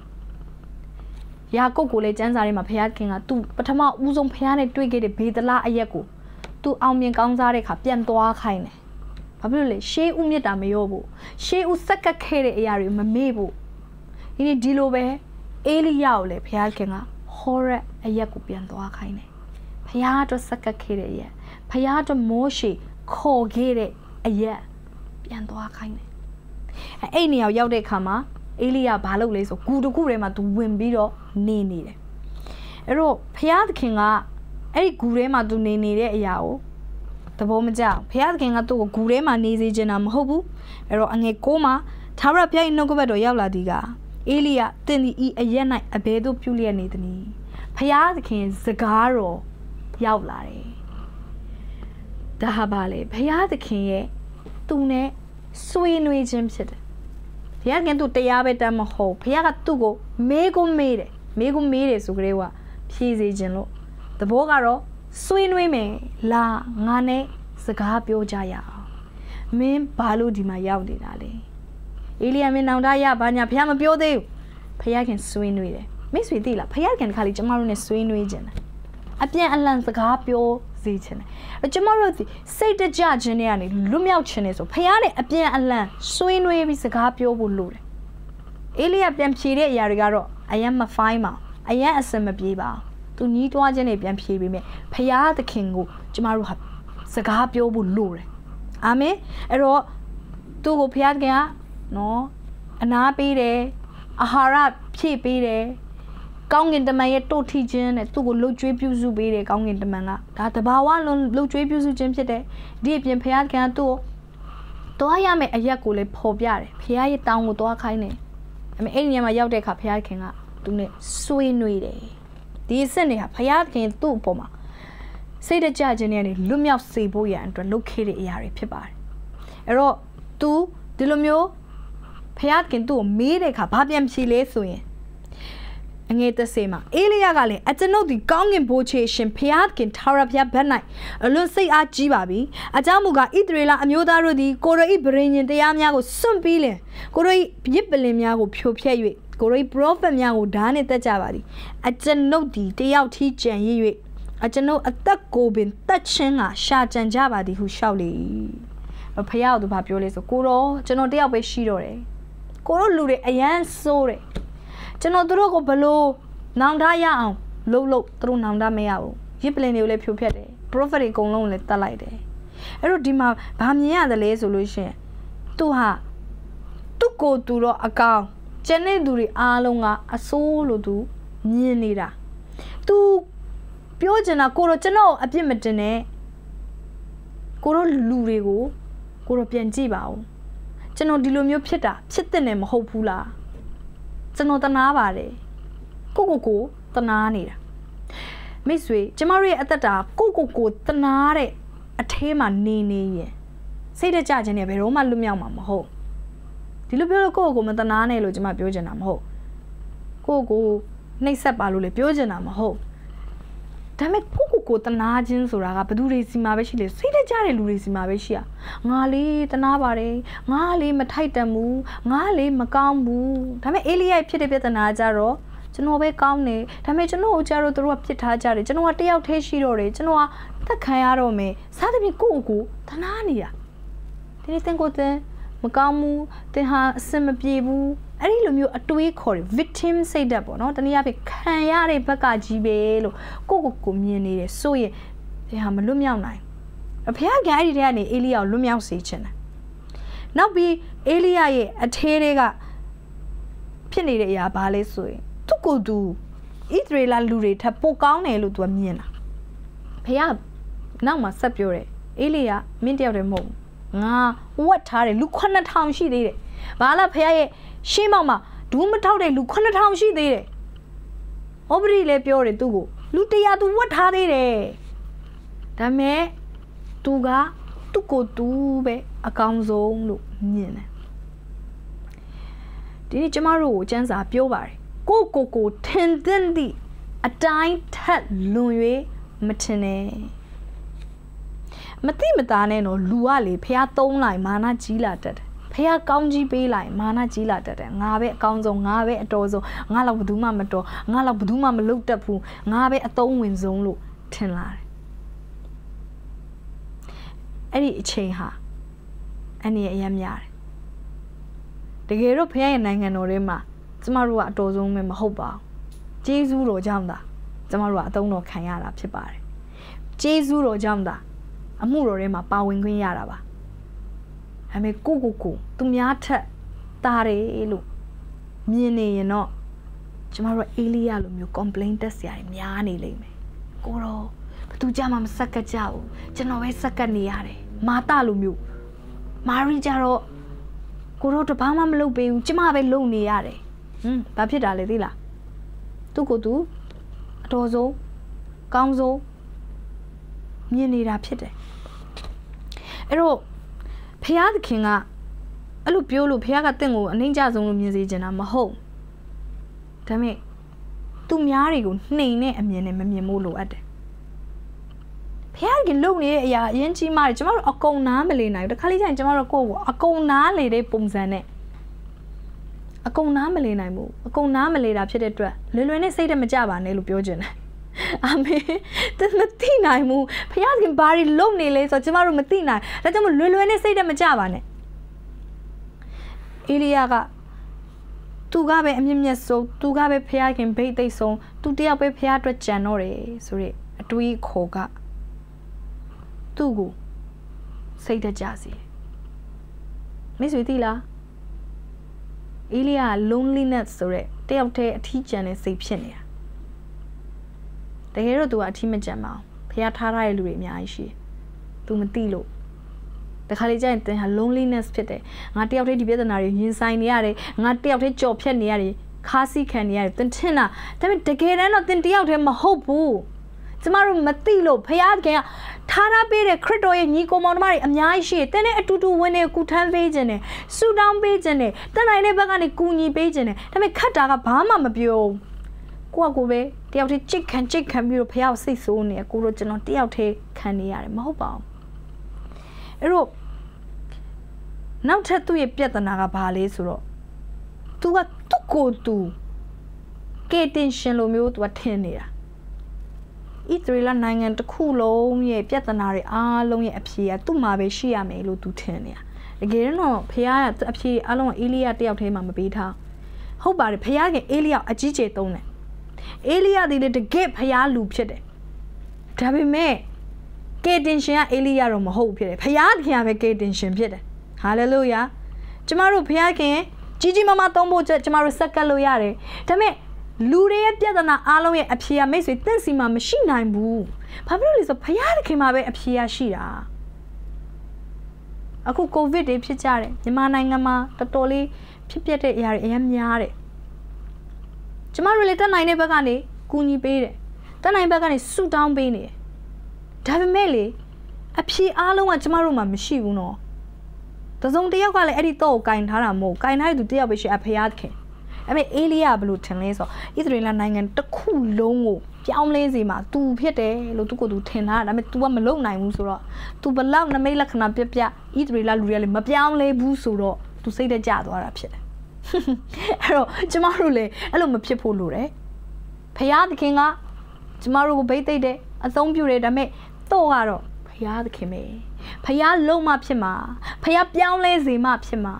Yako le Jansari ma Payat King a two, but Tama Uzum Piane twigget a bedala a yako. Two Almian Ganzare Capian Toa Kine. Pabule, she umita meobo. She usaka kere yari mamebo. In a dilobe, Eli Yaule, Payat King a horror a yakupian Toa Kine. Payato saka kere ye. Payato Moshe, call gere a year. Piantoa Kine. Any of Yaude Kama. Elia Baloles or Gurema to Wimbiro, Nini. Ero, Piat Kinga, Eric Gurema to Nini Yao. The Bomaja, Piat Kinga to Gurema Nizi Genam Hobu, Ero Angekoma, Tara Pia no Gobedo Yala Diga. Elia, then the a yena a bedo pulia nitani. Piat King Zagaro Yaulare. Dahabale, Piat King, Tune, Swinui Jimsit. Pia can do Tayabeta Maho, Piaga Tugo, Mego made it so grewa, Pizzi Genlo. The Bogaro, Swin Wime, La, Ngane, Sagapio Jaya. Mim Balu di Mayaudi Dali. Elia Minandaya, Banya Piama Biode. Pia can swing with it. Miss Vidila, Pia can call it Jamarun swing region. အပြန်အလှန်စကားပြောစေချင်တယ်ကျမတို့ဒီစိတ်တကြခြင်းတွေကနေလွတ်မြောက်ခြင်းတွေဆိုဖခင်နဲ့အပြန်အလှန်ဆွေးနွေးပြီးစကားပြောဖို့လိုတယ်အေလိယပြန်ဖြေတဲ့အရာတွေကတော့အယံမဖိုင်းပါအယံအစင်မပြေပါသူညီးတွားခြင်းတွေပြန်ဖြေပြီးမြဲဖခင်သခင်ကိုကျမတို့ဟာစကားပြောဖို့လိုတယ်အာမင်အဲ့တော့သူ့ကိုဖခင်ကနော်အနာပေးတယ်အာဟာရဖြည့်ပေးတယ်ကောင်းကင်တမန်ရဲ့တို့ထီခြင်းနဲ့သူ့ကိုလှုပ်ကြွေးပြုစုပေးတယ်ကောင်းကင်တမန်ကဒါတဘာဝလုံးလှုပ်ကြွေးပြုစုခြင်းဖြစ်တယ်ဒီအပြင်ဖခင်ကသူ့ကိုတွားရမယ့်အရက်ကိုလည်းဖော်ပြတယ်ဖခင်ရဲ့တောင်းကိုတွားခိုင်းတယ်အဲ့ဒီညမှာရောက်တဲ့အခါဖခင်ကသူနဲ့ဆွေးနွေးတယ်ဒီအစ်နေဟာဖခင်သူ့အပေါ်မှာစိတ်တကြခြင်းနဲ့လွတ်မြောက်စေဖို့ရန်အတွက်လုပ်ခဲ့တဲ့အရာတွေဖြစ်ပါတယ်အဲ့တော့ तू ဒီလိုမျိုးဖခင်သူ့ကိုမေးတဲ့အခါဘာပြန်ဖြေလဲဆိုရင်အငယ်သက်စေမှာအေလိယကလည်းအကျွန်ုပ်ဒီကောင်းကင်ဘိုးချေရှင်ဖခင်ထာဝရဘုရားဘက်၌အလွန်စိတ်အားကြီးပါပြီအကြောင်းမူကားဣသရေလအမျိုးသားတို့သည်ကိုရောဤဗြိဉ္ဉ်တရားများကိုစွန့်ပြီးလင်ကိုရောဤရစ်ပလင်များကိုဖြိုဖျက်၍ကိုရောဤပရောဖက်များကိုဓာနှင့်တက်ကြပါသည်အကျွန်ုပ်ဒီတယောက်ထီးကြံရစ်၍အကျွန်ုပ်အသက်ကိုပင်တက်ချင်းကရှာကြံကြပါသည်ဟုလျှောက်လေဖခင်ကသူဘာပြောလဲဆိုကိုရောကျွန်တော်တယောက်ပဲရှိတော့တယ်ကိုရောလူတွေအယမ်းဆိုးတယ်ကျွန်တော်တို့ကိုဘလို့နောင်တရအောင်လှုပ်သူတို့နောင်တမရဘူးရစ်ပလင်တွေကိုလည်းဖြိုဖျက်တယ် prophet တွေအကုန်လုံးလည်းတတ်လိုက်တယ်အဲ့တော့ဒီမှာဘာမြင်ရတယ်လဲဆိုလို့ရှိရင်သူဟာသူ့ကိုယ်သူတော့အကောင်ကျန်တဲ့သူတွေအားလုံးကအဆိုးလို့သူမြင်နေတာသူပြောချင်တာကိုတော့ကျွန်တော်အပြစ်မတင်နဲ့ကိုတော့လူတွေကိုကိုတော့ပြန်ကြည့်ပါဦးကျွန်တော်ဒီလိုမျိုးဖြစ်တာဖြစ်တဲ့နဲ့မဟုတ်ဘူးလားကျွန်တော်တနာပါတယ်ကိုတနာနေတာမိတ်ဆွေကျမတို့ရဲ့အသက်တာကိုတနာတဲ့အထဲမှာနေရင်စိတ်တကြခြင်းနဲ့ဘယ်တော့မှလွတ်မြောက်မှာမဟုတ်ဒီလိုပြောလို့ကိုမတနာနဲ့လို့ကျမပြောချင်တာမဟုတ်ကိုနှိပ်စက်ပါလို့လေပြောချင်တာမဟုတ်ဒါပေမဲ့ကိုတနာခြင်းဆိုတာကဘယ်သူတွေစီမှာပဲရှိလေစိတ်တကြတဲ့လူတွေစီမှာပဲရှိရငါလေးတနာပါတယ်ငါလေးမထိုက်တန်ဘူးငါလေးမကောင်းဘူးဒါပေမဲ့အေလိယဖြစ်တဲ့ပြဿနာကြတော့ကျွန်တော်ပဲကောင်းနေဒါပေမဲ့ကျွန်တော်ကိုကြတော့သူတို့ကပြစ်ထားကြတယ်ကျွန်တော်ကတယောက်တည်းရှိတော့တယ်ကျွန်တော်ကသက်ခံရတော့မယ်စားသဖြင့်ကိုတနာနေတာဒီနေ့တင်ကိုတင်မကောင်းဘူးတင်ဟာအဆင်မပြေဘူးအဲ့ဒီလိုမျိုးအတွေးခေါ်တယ် victim စိတ်ဓာတ်ပေါ့နော်တနည်းအားဖြင့်ခံရတဲ့ဘက်ကကြီးပဲလို့ကိုမြင်နေတယ်ဆိုရင်ဒီဟာမလွတ်မြောက်နိုင်အဖေကအဲ့ဒီတည်းကနေအေလိယကိုလွတ်မြောက်စေချင်တယ်နောက်ပြီးအေလိယရဲ့အထဲတွေကဖြစ်နေတဲ့အရာဘာလဲဆိုရင်သူ့ကိုယ်သူဣသရေလလူတွေထပ်ပိုကောင်းတယ်လို့သူကမြင်တာဖေကနောက်မှဆက်ပြောတယ်အေလိယမင်းတယောက်တည်းမဟုတ်ငါဝတ်ထားတယ်လူ9000ရှိသေးတယ်ဘာလဲဖေရဲ့ရှင်းမောက်မှာဒူးမထောက်တဲ့လူ9000ရှိသေးတယ်။ဩပရိလည်းပြောတယ်သူ့ကိုလူ100သူဝတ်ထားသေးတယ်။ဒါပေမဲ့သူကသူ့ကိုသူပဲအကောင်းဆုံးလို့မြင်တယ်။ဒီနေ့ကျမတို့ကိုစံစာပြောပါတယ်။ကိုထင်သင့်သည့်အတိုင်းထက်လွန်၍မထင်နဲ့။မသိမသားနဲ့တော့လူကလေဖះသုံးလိုက်မာနကြီးလာတတ်တယ်။ဖះကောင်းကြီးပေးလိုက်မာနကြီးလာတတ်တယ်ငါပဲအကောင်းဆုံးငါပဲအတော်ဆုံးငါလောက်ဘယ်သူမှမတော်ငါလောက်ဘယ်သူမှမလုပ်တတ်ဘူးငါပဲအသုံးဝင်ဆုံးလို့ထင်လာတယ်အဲ့ဒီအချိန်ဟာအနေအရင်များတယ်တကယ်တော့ဖះရဲ့နိုင်ငံတော်ထဲမှာကျမတို့ကအတော်ဆုံးပဲမဟုတ်ပါဘူးဂျေဇုတော်ကြောင့်သာကျမတို့ကအသုံးတော်ခံရတာဖြစ်ပါတယ်ဂျေဇုတော်ကြောင့်သာအမှုတော်ထဲမှာပါဝင်ခွင့်ရတာပါအမေကိုသူများထက်တားတယ်လို့မြင်နေရင်တော့ကျမတို့အေလိယလိုမျိုး complain တက်စရာတွေများနေလိမ့်မယ်ကိုတော့ဘသူကြမှာမဆက်ကကြဘူးကျွန်တော်ပဲဆက်ကနေရတယ်မာတလိုမျိုးမာရီကြတော့ကိုတော့တပားမှမလုပ်ပေးဘူးကျမပဲလုပ်နေရတယ်ဘာဖြစ်တာလဲသိလားသူ့ကိုသူအတော်ဆုံးကောင်းဆုံးမြင်နေတာဖြစ်တယ်အဲ့တော့ဖះသခင်ကအဲ့လိုပြောလို့ဖះကတင့်ကိုအနှိမ့်ကြဆုံးလို့မြင်စေချင်တာမဟုတ်ဒါပေမဲ့သူများတွေကိုနှိမ်တဲ့အမြင်နဲ့မမြင်ဖို့လိုအပ်တယ်ဖះကလုံနေတဲ့အရာအရင်ကြီးမားတယ်ကျမတို့အကုန်နားမလေနိုင်ဘူးတခါလေးကျရင်ကျမတို့ကိုယ့်ကိုအကုန်နားလေတဲ့ပုံစံနဲ့အကုန်နားမလေနိုင်ဘူးအကုန်နားမလေတာဖြစ်တဲ့အတွက်လွယ်လွယ်နဲ့စိတ်တမကြပါနဲ့လို့ပြောချင်တယ်အာမင်မသိနိုင်ဘူးဖခင်ဘာတွေလုပ်နေလဲဆိုတော့ကျမတို့မသိနိုင်ဒါကြောင့်လွယ်နဲ့စိတ်နဲ့မကြပါနဲ့အေလိယကသူကပဲအမြင့်မြတ်ဆုံးသူကပဲဖခင်ဘိတ်သိက်ဆုံးသူတယောက်ပဲဖခင်အတွက်ကြံတော့တယ်ဆိုတဲ့အတွေးခေါ်ကသူ့ကိုစိတ်တကြစီမိတ်ဆွေသိလားအေလိယ loneliness ဆိုတဲ့တယောက်တည်းအထီးကျန်တဲ့စိတ်ဖြစ်နေတာတကယ်တော့ तू အထီးမကျန်ပါဘူးဖခင်ထားထားတဲ့လူတွေအများကြီးရှိတယ် तू မသိလို့တခါလေကျရင်တင်ဟာ loneliness ဖြစ်တယ်ငါတယောက်တည်းဒီပြဿနာတွေရင်ဆိုင်နေရတယ်ငါတယောက်တည်းကြော်ဖြတ်နေရတယ်ခါးစီးခံနေရတယ်တင်ထင်တာဒါပေမဲ့တကယ်တမ်းတော့တင်တယောက်တည်းမဟုတ်ဘူးကျမတို့မသိလို့ဖခင်ကထားထားပေးတဲ့ခရစ်တော်ရဲ့ညီကိုမောင်နှမတွေအများကြီးရှိတယ်တင်းနဲ့အတူတူဝင်နေကူထမ်းပေးခြင်းနဲ့ဆူတောင်းပေးခြင်းနဲ့တန်နိုင်တဲ့ဘက်ကနေကူညီပေးခြင်းနဲ့ဒါပေမဲ့ခတ်တာကဘာမှမပြောကိုပဲတယောက်တည်းကြိတ်ခံပြီးတော့ဖခင်ကိုစိတ်ဆိုးနေကိုတို့ကျွန်တော်တယောက်တည်းခံနေရတယ်မဟုတ်ပါဘူးအဲ့တော့နောက်ထပ်သူ့ရဲ့ပြဿနာကဘာလဲဆိုတော့ तू ကသူ့ကိုယ်သူကဲတင်ရှင်လိုမျိုး तू ထင်နေတာဣသရေလနိုင်ငံတစ်ခုလုံးရဲ့ပြဿနာတွေအားလုံးရဲ့အဖြေကသူ့မှာပဲရှိရမယ်လို့ तू ထင်နေတာတကယ်တော့ဖခင်ကအဖြေအားလုံးအေလိယတယောက်တည်းမှမပေးထားဟုတ်ပါတယ်ဖခင်ကအေလိယအကြီးကျယ်သုံးတယ်အေလိယဒီလေတကယ်ဖခင်လူဖြစ်တယ်ဒါပေမဲ့ကဲတင်ရှင်ကအေလိယတော့မဟုတ်ဖြစ်တယ်ဖခင်ပဲကဲတင်ရှင်ဖြစ်တယ်ဟာလေလုယာကျမတို့ဖခင်ကြီးမားမားသုံးဖို့ကျမတို့စက္ကပ်လို့ရတယ်ဒါပေမဲ့လူတွေရဲ့ပြဿနာအားလုံးရဲ့အဖြေကမိတ်ဆွေတင့်စီမှာမရှိနိုင်ဘူးဘာဖြစ်လို့လဲဆိုဖခင်မှာပဲအဖြေရရှိတာအခုကိုဗစ်တွေဖြစ်ကြတယ်မြန်မာနိုင်ငံမှာတော်တော်လေးဖြစ်ပျက်တဲ့အရာတွေအများများတယ်ကျမတို့လည်းတက်နိုင်တဲ့ဘက်ကနေကူညီပေးတယ်တက်နိုင်ဘက်ကနေဆူတောင်းပေးနေတယ်ဒါပေမဲ့လေအဖြေအားလုံးကကျမတို့မှာမရှိဘူးနော်တစုံတယောက်ကလည်းအဲ့ဒီတော့ကိုကင်ထားတာမဟုတ်ကင်ထားတဲ့သူတယောက်ပဲရှိအဖခင်အဲ့မဲ့အေလိယဘယ်လိုထင်လဲဆိုဣသရေလနိုင်ငံတစ်ခုလုံးကိုပြောင်းလဲစေမှာ तू ဖြစ်တယ်လို့သူကို तू ထင်တာဒါပေမဲ့ तू ကမလုံနိုင်ဘူးဆိုတော့ तू ဘလောက်နမိတ်လက္ခဏာပြဣသရေလလူတွေကလည်းမပြောင်းလဲဘူးဆိုတော့ तू စိတ်တကြသွားတာဖြစ်တယ်အဲ့တော့ကျမတို့လည်းအဲ့လိုမဖြစ်ဖို့လိုတယ်ဖခင်သခင်ကကျမတို့ကိုဗိတ်သိက်တယ်အသုံးပြုတယ်ဒါပေမဲ့တော့ကတော့ဖခင်သခင်ပဲဖခင်လုံမှဖြစ်မှာဖခင်ပြောင်းလဲစေမှဖြစ်မှာ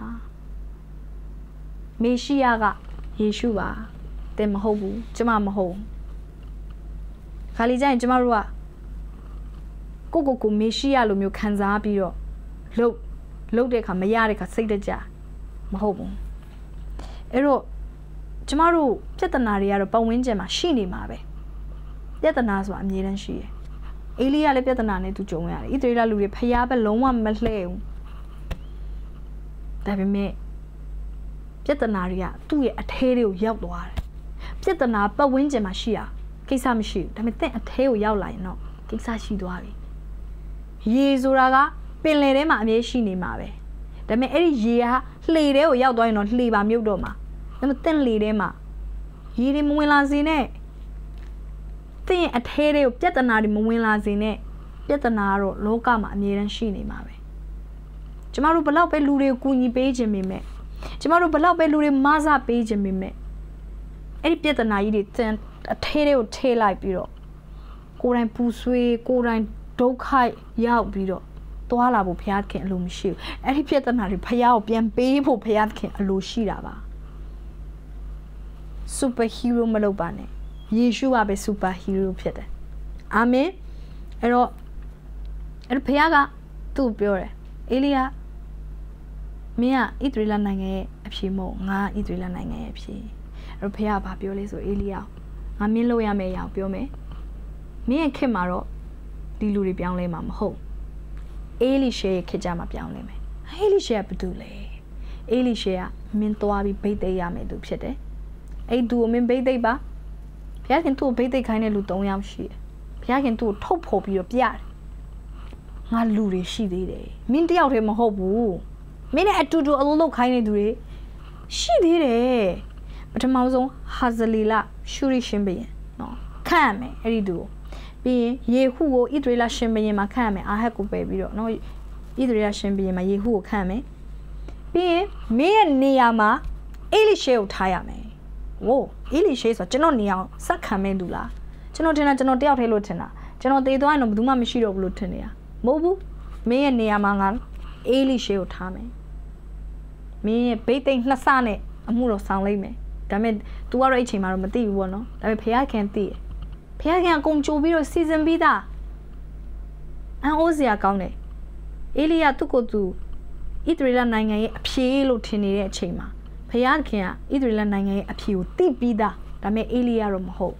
မေရှိယကယေရှုပါတဲ့မဟုတ်ဘူးကျမမဟုတ်ခါလီကျရင်ကျမတို့ကကိုမေရှိယလိုမျိုးခံစားပြီးတော့လှုပ်တဲ့ခါမရတဲ့ခါစိတ်တကြမဟုတ်ဘူးအဲ့တော့ကျမတို့ပြဿနာတွေကတော့ပတ်ဝန်းကျင်မှာရှိနေမှာပဲပြဿနာဆိုတာအမြဲတမ်းရှိတယ်အေလိယလည်းပြဿနာနဲ့သူကြုံရတယ်ဣသရေလလူတွေဖျားပဲလုံးဝမလှဲ့ဘူးဒါပေမဲ့ပြဿနာတွေကသူ့ရဲ့အထဲတွေကိုရောက်သွားတယ်ပြဿနာပတ်ဝန်းကျင်မှာရှိတာကိစ္စမရှိဘူးဒါပေမဲ့တဲ့အထဲကိုရောက်လာရင်တော့ကိစ္စရှိသွားပြီရေဆိုတာကပင်လယ်ထဲမှာအမြဲရှိနေမှာပဲဒါပေမဲ့အဲ့ဒီရေကလှေထဲကိုရောက်သွားရင်တော့လှေပါမြုပ်တော့မှာဒါပေမဲ့တင့်လှေထဲမှာရေတွေမဝင်လာစေနဲ့တင့်ရဲ့အထဲတွေကိုပြဿနာတွေမဝင်လာစေနဲ့ပြဿနာကတော့လောကမှာအမြဲတမ်းရှိနေမှာပဲကျမတို့ဘလောက်ပဲလူတွေကိုကူညီပေးခြင်းပေမဲ့ကျမတို့ဘလောက်ပဲလူတွေမဆပေးခြင်းပေမဲ့အဲ့ဒီပြဿနာကြီးတွေတန်အထဲတွေကိုထဲလိုက်ပြီးတော့ကိုယ်တိုင်ပူဆွေးကိုယ်တိုင်ဒုက္ခရောက်ပြီးတော့သွားလာဖို့ဘုရားခင်အလိုမရှိဘူးအဲ့ဒီပြဿနာတွေဘုရားကိုပြန်ပေးဖို့ဘုရားခင်အလိုရှိတာပါစူပါဟီးရိုးမလုပ်ပါနဲ့ယေရှုကပဲစူပါဟီးရိုးဖြစ်တယ်အာမင်အဲ့တော့ဘုရားကသူ့ပြောတယ်အေလိယမင်းကဣသရေလနိုင်ငံရဲ့အဖြေမဟုတ်ငါဣသရေလနိုင်ငံရဲ့အဖြေအဲ့တော့ဘုရားကဘာပြောလဲဆိုအေလိယငါမင်းလုပ်ရမယ့်အရာကိုပြောမယ်မင်းရဲ့ခေတ်မှာတော့ဒီလူတွေပြောင်းလဲမှာမဟုတ်အေလိရှေရဲ့ခေတ်ကြမှာပြောင်းလဲမယ်အေလိရှေကဘာတူလဲအေလိရှေကမင်းသွားပြီးဗိတ်သိက်ရမယ်သူဖြစ်တယ်အဲ့သူကိုမင်းဗိတ်သိက်ပါဘုရားခင်သူ့ကိုဗိတ်သိက်ခိုင်းတဲ့လူ3ယောက်ရှိတယ်ဘုရားခင်သူ့ကိုထုတ်ဖော်ပြီးတော့ပြတယ်ငါလူတွေရှိသေးတယ်မင်းတယောက်တည်းမဟုတ်ဘူးမင်းနဲ့အတူတူအလုပ်လုပ်ခိုင်းနေသူတွေရှိသေးတယ်ပထမဆုံးဟာဇလီလာရှုရိရှင်ဘရင်နော်ခန့်ရမယ်အဲ့ဒီသူပြီးရင်ယေဟုကိုဣသရေလရှင်ဘရင်မှာခန့်ရမယ်အာဟက်ကိုပယ်ပြီးတော့နော်ဣသရေလရှင်ဘရင်မှာယေဟုကိုခန့်ရမယ်ပြီးရင်မင်းရဲ့နေရာမှာအေလိရှေကိုထားရမယ်ဝိုးအေလိရှေဆိုကျွန်တော်နေရာစက်ခံမဲ့သူလားကျွန်တော်ထင်တာကျွန်တော်တယောက်ထဲလို့ထင်တာကျွန်တော်တည်သွားရင်တော့ဘယ်သူမှမရှိတော့ဘူးလို့ထင်နေတာမဟုတ်ဘူးမင်းရဲ့နေရာမှာငါအေးလီရှေကိုထားမယ်မင်းရဲ့ဘိတ်သိမ့်နှစ်ဆနဲ့အမှုတော့ဆောင်လိုက်မယ်ဒါပေမဲ့ तू ကတော့အဲ့ချိန်မှာတော့မသိဘူးပေါ့နော်ဒါပေမဲ့ဖခင်ခင်သိတယ်ဖခင်အကုန်ကြိုပြီးတော့စီစဉ်ပြီးသားအန်အိုးစရာကောင်းတယ်အေလီယာသူ့ကိုယ်သူဣသရေလနိုင်ငံရဲ့အဖြေလို့ထင်နေတဲ့အချိန်မှာဖခင်ကဣသရေလနိုင်ငံရဲ့အဖြေကိုသိပြီးသားဒါပေမဲ့အေလီယာတော့မဟုတ်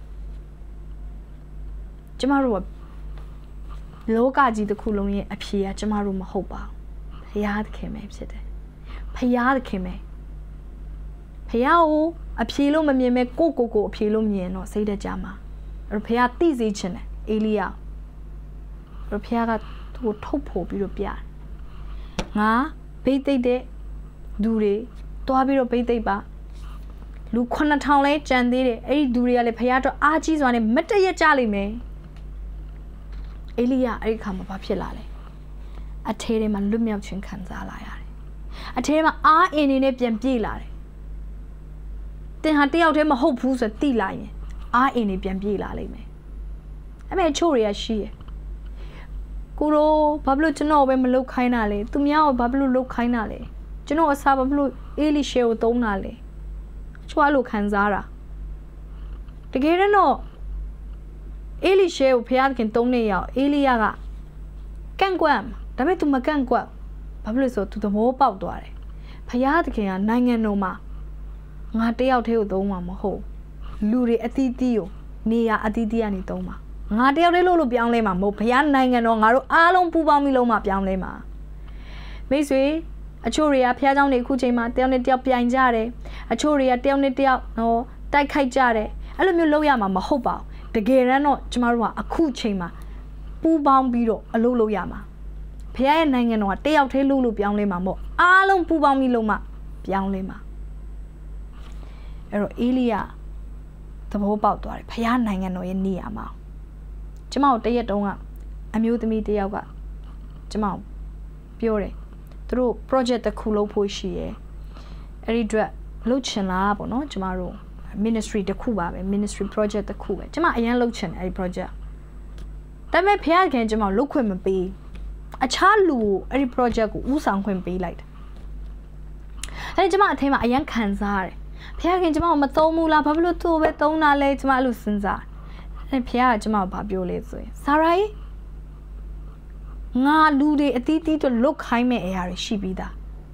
ကျမတို့ကလောကကြီးတစ်ခုလုံးရဲ့အဖြေကကျမတို့မဟုတ်ပါဘူးဖခင်သခင်ပဲဖြစ်တယ်ဖခင်သခင်ပဲဖခင်ကိုအဖြေလို့မမြင်မဲ့ကိုအဖြေလို့မြင်တော့စိတ်သက်ကြမှာအဲ့တော့ဖခင်သိစေချင်တယ်အေလီယာအဲ့တော့ဖခင်ကသူ့ကိုထုတ်ဖို့ပြီးတော့ပြတယ်ငါဘိတ်သိက်တဲ့လူတွေတွားပြီးတော့ဘိတ်သိက်ပါလူ9000လဲကြံသေးတယ်အဲ့ဒီလူတွေကလည်းဖခင်တော့အားကြီးစွာနဲ့မတည့်ရကြလိမ့်မယ်အေလီယာအဲ့ဒီခါမှာဘာဖြစ်လာလဲအထဲထဲမှာလွတ်မြောက်ခြင်းခံစားလာရတယ်အထဲမှာအားအင်းနေနဲ့ပြန်ပြေးလာတယ်တင်ဟာတယောက်တည်းမဟုတ်ဘူးဆိုသိလာရင်အားအင်းနေပြန်ပြေးလာလိမ့်မယ်အဲ့မဲ့ချို့တွေကရှိရကိုရောဘာဖြစ်လို့ကျွန်တော်ပဲမလုပ်ခိုင်းတာလဲသူများကဘာဖြစ်လို့လုပ်ခိုင်းတာလဲကျွန်တော်အစားဘာဖြစ်လို့အေလီရှေကိုသုံးတာလဲချို့အဲ့လိုခံစားတာတကယ်တော့အေလီရှေကိုဖခင်သုံးနေရအောင်အေလီယာကကန့်ကွက်ဒါပေမဲ့ तू မကန့်ကွက်ဘာဖြစ်လို့ဆို तू သဘောပေါက်သွားတယ်ဖခင်ကနိုင်ငံတော်မှာငါတယောက်တည်းကိုသုံးမှာမဟုတ်လူတွေအသီးသီးကိုနေရာအသီးသီးကနေသုံးမှာငါတယောက်တည်းလို့ပြောင်းလဲမှာမဟုတ်ဘုရားနိုင်ငံတော်ငါတို့အားလုံးပူးပေါင်းပြီးလုံးမှာပြောင်းလဲမှာမိတ်ဆွေအချို့တွေကဖះเจ้าနေအခုချိန်မှာတယောက်နဲ့တယောက်ပြိုင်ကြတယ်အချို့တွေကတယောက်နဲ့တယောက်တိုက်ခိုက်ကြတယ်အဲ့လိုမျိုးလုပ်ရမှာမဟုတ်ပါဘူးတကယ်တမ်းတော့ကျမတို့ကအခုချိန်မှာပူးပေါင်းပြီးတော့အလုပ်လုပ်ရမှာဖះရဲ့နိုင်ငံတော်ကတယောက်တည်းလို့ပြောင်းလဲမှာမဟုတ်အားလုံးပူးပေါင်းပြီးလုံးမှာပြောင်းလဲမှာအဲ့တော့အေလီယာသဘောပေါက်သွားတယ်ဖះနိုင်ငံတော်ရဲ့နေရာမှာကျမတို့တရက်တုန်းကအမျိုးသမီးတယောက်ကကျမတို့ပြောတယ်သူတို့ project တစ်ခုလုပ်ဖို့ရှိရယ်အဲ့ဒီအတွက်လုပ်ချင်လားပေါ့နော်ကျမတို့ ministry တစ်ခုပါပဲ ministry project တစ်ခုပဲကျမအရင်လုပ်ချင်တယ်အဲ့ဒီ project ဒါပေမဲ့ဖခင်ကျမလုပ်ခွင့်မပေးအခြားလူကိုအဲ့ဒီ project ကိုဦးဆောင်ခွင့်ပေးလိုက်တယ်အဲ့ဒီကျမအထင်မှာအရင်ခံစားရတယ်ဖခင်ကျမကိုမသုံးဘူးလားဘာဖြစ်လို့သူ့ကိုပဲသုံးတာလဲကျမအဲ့လိုစဉ်းစားအဲ့ဖခင်ကကျမကိုဘာပြောလဲဆိုရင်ဆာရာကြီးငါလူတွေအသီးသီးတို့လုတ်ခိုင်းမဲ့အရာတွေရှိပြီးသား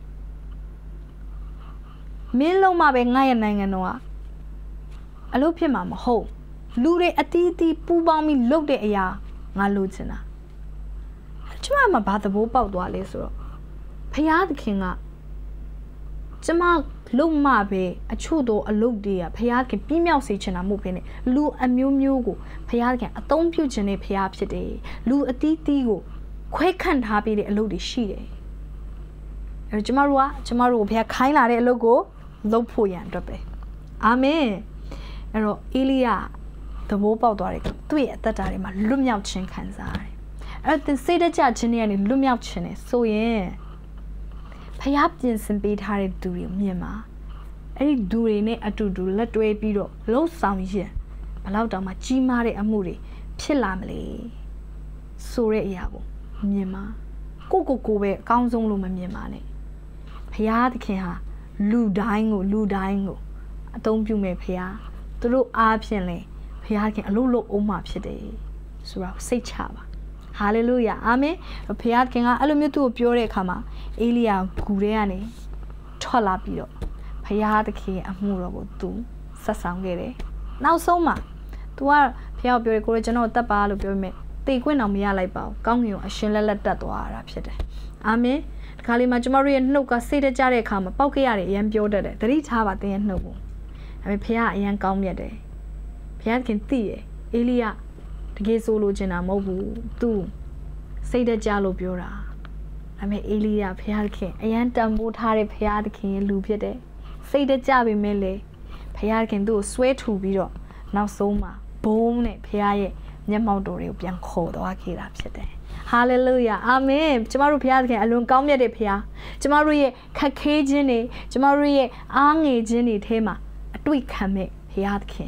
မင်းလုံးမပဲငါရဲ့နိုင်ငံတော်ကအလုပ်ဖြစ်မှာမဟုတ်လူတွေအသီးသီးပူးပေါင်းပြီးလုတ်တဲ့အရာငါလိုချင်တာကျမမှာဘာသဘောပေါက်သွားလဲဆိုတော့ဖခင်သခင်ကကျမလုံးမပဲအချို့တော့အလုပ်တွေကဖခင်ပြင်းမြောက်စေချင်တာမဟုတ်ဘဲနဲ့လူအမျိုးမျိုးကိုဖခင်အသုံးပြုခြင်းနဲ့ဖခင်ဖြစ်တယ်လူအသီးသီးကိုခွဲခန့်ထားပြီးတဲ့အလုပ်တွေရှိတယ်အဲတော့ကျမတို့ကိုဘုရားခိုင်းလာတဲ့အလုပ်ကိုလုပ်ဖို့ရန်အတွက်ပဲအာမင်အဲ့တော့အေလိယသဘောပေါက်သွားတယ်သူ့ရဲ့အသက်တာတွေမှာလွတ်မြောက်ခြင်းခံစားရတယ်အဲ့တော့စိတ်တကြခြင်းတွေကနေလွတ်မြောက်ခြင်းနဲ့ဆိုရင်ဘုရားပြင်ဆင်ပေးထားတဲ့သူတွေမြင်မှာအဲ့ဒီသူတွေနဲ့အတူတူလက်တွဲပြီးတော့လှုပ်ဆောင်ရင်ဘလောက်တောင်မှကြီးမားတဲ့အမှုတွေဖြစ်လာမလဲဆိုတဲ့အရာကိုမြင်မှာကိုပဲအကောင်းဆုံးလို့မမြင်ပါနဲ့ဖရာသခင်ဟာလူတိုင်းကိုအသုံးပြုမဲ့ဖရာသူတို့အားဖြင့်လေဖရာသခင်အလို့လို့အုံးမှာဖြစ်တယ်ဆိုတော့စိတ်ချပါဟာလေလုယာအာမင်ဖရာသခင်ကအဲ့လိုမျိုးသူ့ကိုပြောတဲ့အခါမှာအေလိယာဂူထဲကနေထွက်လာပြီးတော့ဖရာသခင်ရဲ့အမှုတော်ကိုသူဆက်ဆောင်ခဲ့တယ်နောက်ဆုံးမှာ तू ကဖရာကိုပြောတယ်ကိုရကျွန်တော်တတ်ပါလို့ပြောမိတေခွင့်အောင်မရလိုက်ပါဘူးကောင်းကင်ကိုအရှင်လက်တက်သွားတာဖြစ်တယ်အာမင်ဒီခါလေးမှာကျမတို့ရဲ့နှုတ်ကစိတ်တကြတဲ့အခါမှာပောက်ခဲ့ရတယ်အရန်ပြောတတ်တယ်သတိထားပါတင်းရဲ့နှုတ်ကိုဒါပေမဲ့ဖခင်အရန်ကောင်းမြတ်တယ်ဖခင်သိတယ်အေလိယတကယ်ဆိုလိုချင်တာမဟုတ်ဘူးသူစိတ်တကြလို့ပြောတာဒါပေမဲ့အေလိယဖခင်အရန်တန်ဖိုးထားတဲ့ဖခင်ရဲ့လူဖြစ်တယ်စိတ်တကြပေမဲ့လေဖခင်သူ့ကိုဆွဲထူပြီးတော့နောက်ဆုံးမှာဘုံနဲ့ဖခင်ရဲ့မျက်မှောက်တော်တွေကိုပြန်ခေါ်သွားခဲ့တာဖြစ်တယ်။ဟာလေလုယာအာမင်။ကျမတို့ဘုရားသခင်အလွန်ကောင်းမြတ်တဲ့ဘုရား။ကျမတို့ရဲ့ခက်ခဲခြင်းတွေကျမတို့ရဲ့အားငယ်ခြင်းတွေထဲမှာအတွေ့ခံမဲ့ဘုရားသခင်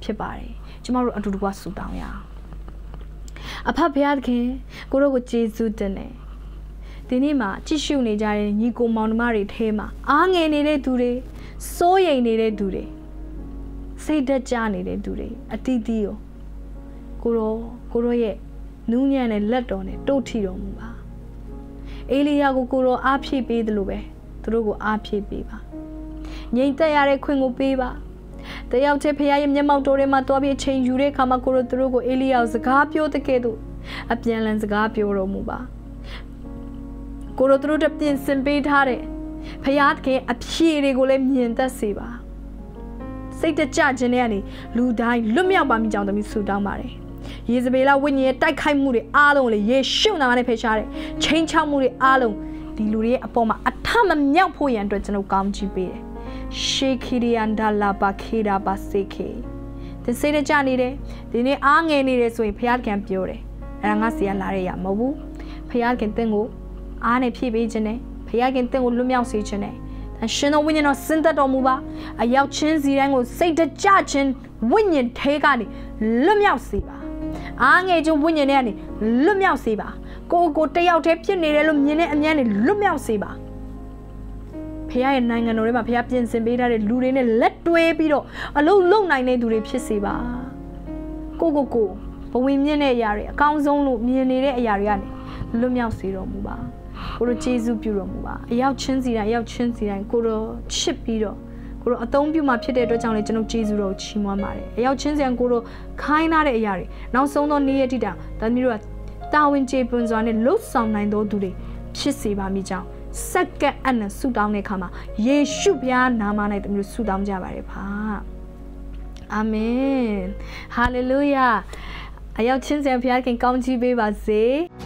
ဖြစ်ပါတယ်ကျမတို့အတူတူကဆူတောင်းရအောင်အဖဘုရားသခင်ကိုရောကိုကျေးဇူးတင်တယ်ဒီနေ့မှာကြည့်ရှုနေကြတဲ့ညီကိုမောင်နှမတွေထဲမှာအားငယ်နေတဲ့သူတွေစိုးရိမ်နေတဲ့သူတွေစိတ်သက်ကြနေတဲ့သူတွေအတီးတီးကိုရောရဲ့နူးညံ့တဲ့လက်တော်နဲ့တိုးထီတော်မူပါအေလိယကိုရောအားဖြည့်ပေးတယ်လို့ပဲသူတို့ကိုအားဖြည့်ပေးပါငြိမ်သက်ရတဲ့ခွင့်ကိုပေးပါတယောက်တည်းဖခင်ရဲ့မျက်မှောက်တော်ထဲမှာတွားပြီးချိန်ယူတဲ့အခါမှာကိုရောသူတို့ကိုအေလိယကိုစကားပြောတဲ့ကဲ့သို့အပြန်လန်စကားပြောတော်မူပါကိုရောသူတို့တပြင်ဆင်ပေးထားတဲ့ဖခင်အဖြေတွေကိုလည်းမြင်တတ်စေပါစိတ်တကြခြင်းတွေကနေလူတိုင်းလွတ်မြောက်ပါမိကြောင်းသမီးဆုတောင်းပါတယ်ယေဇဗေလဝိညာဉ်ရဲ့တိုက်ခိုက်မှုတွေအားလုံးလည်းယေရှုနာမနဲ့ဖယ်ရှားတဲ့ချိန်ချောက်မှုတွေအားလုံးဒီလူတွေရဲ့အပေါ်မှာအထမမြောက်ဖို့ရန်အတွက်ကျွန်တော်ကောင်းချီးပေးတယ်ရှေခီရီယန်ဒါလာဘာခေရာဘာစေခေဒီစိတ်တကြနေတယ်ဒီနေ့အားငယ်နေတယ်ဆိုရင်ဖခင်ပြောတယ်အဲ့ဒါငါစီကလာရရမဟုတ်ဘူးဖခင်တင့်ကိုအားနဲ့ဖြည့်ပေးခြင်းနဲ့ဖခင်တင့်ကိုလွတ်မြောက်စေခြင်းနဲ့ရှင်တော်ဝိညာဉ်တော်ဆင်းသက်တော်မူပါအရောက်ချင်းစီတိုင်းကိုစိတ်တကြခြင်းဝိညာဉ်ထဲကနေလွတ်မြောက်စေပါအားငယ်ခြင်းဝိညာဉ်ထဲကနေလွတ်မြောက်စေပါကိုတယောက်တည်းဖြစ်နေတယ်လို့မြင်တဲ့အမြင်နဲ့လွတ်မြောက်စေပါဖခင်ရဲ့နိုင်ငံတော်ထဲမှာဖခင်ပြင်ဆင်ပေးထားတဲ့လူတွေနဲ့လက်တွဲပြီးတော့အလုံးလုံးနိုင်တဲ့သူတွေဖြစ်စေပါကိုဘဝင်မြင့်တဲ့အရာတွေအကောင်းဆုံးလို့မြင်နေတဲ့အရာတွေကနေလွတ်မြောက်စေတော်မူပါကိုရောကျေးဇူးပြုတော်မူပါအရောက်ချင်းစီတိုင်းကိုရောချစ်ပြီးတော့ကိုရောအသုံးပြုမှဖြစ်တဲ့အတွက်ကြောင့်လည်းကျွန်တော်ကျေးဇူးတော်ချီးမွမ်းပါတယ်အရောက်ချင်းစီတိုင်းကိုရောခိုင်းထားတဲ့အရာတွေနောက်ဆုံးသောနေ့ရက်တိတာဒါမျိုးတို့ကတာဝန်ကျေပွန်စွာနဲ့လှုပ်ဆောင်နိုင်သောသူတွေဖြစ်စေပါမိကြောင်းစက္ကန့်အနံဆုတောင်းတဲ့အခါမှာယေရှုဘုရားနာမ၌တမျိုးဆုတောင်းကြပါတယ်ဖာအာမင်ဟာလေလုယာအရောက်ချင်းစီဘုရားခင်ကောင်းချီးပေးပါစေ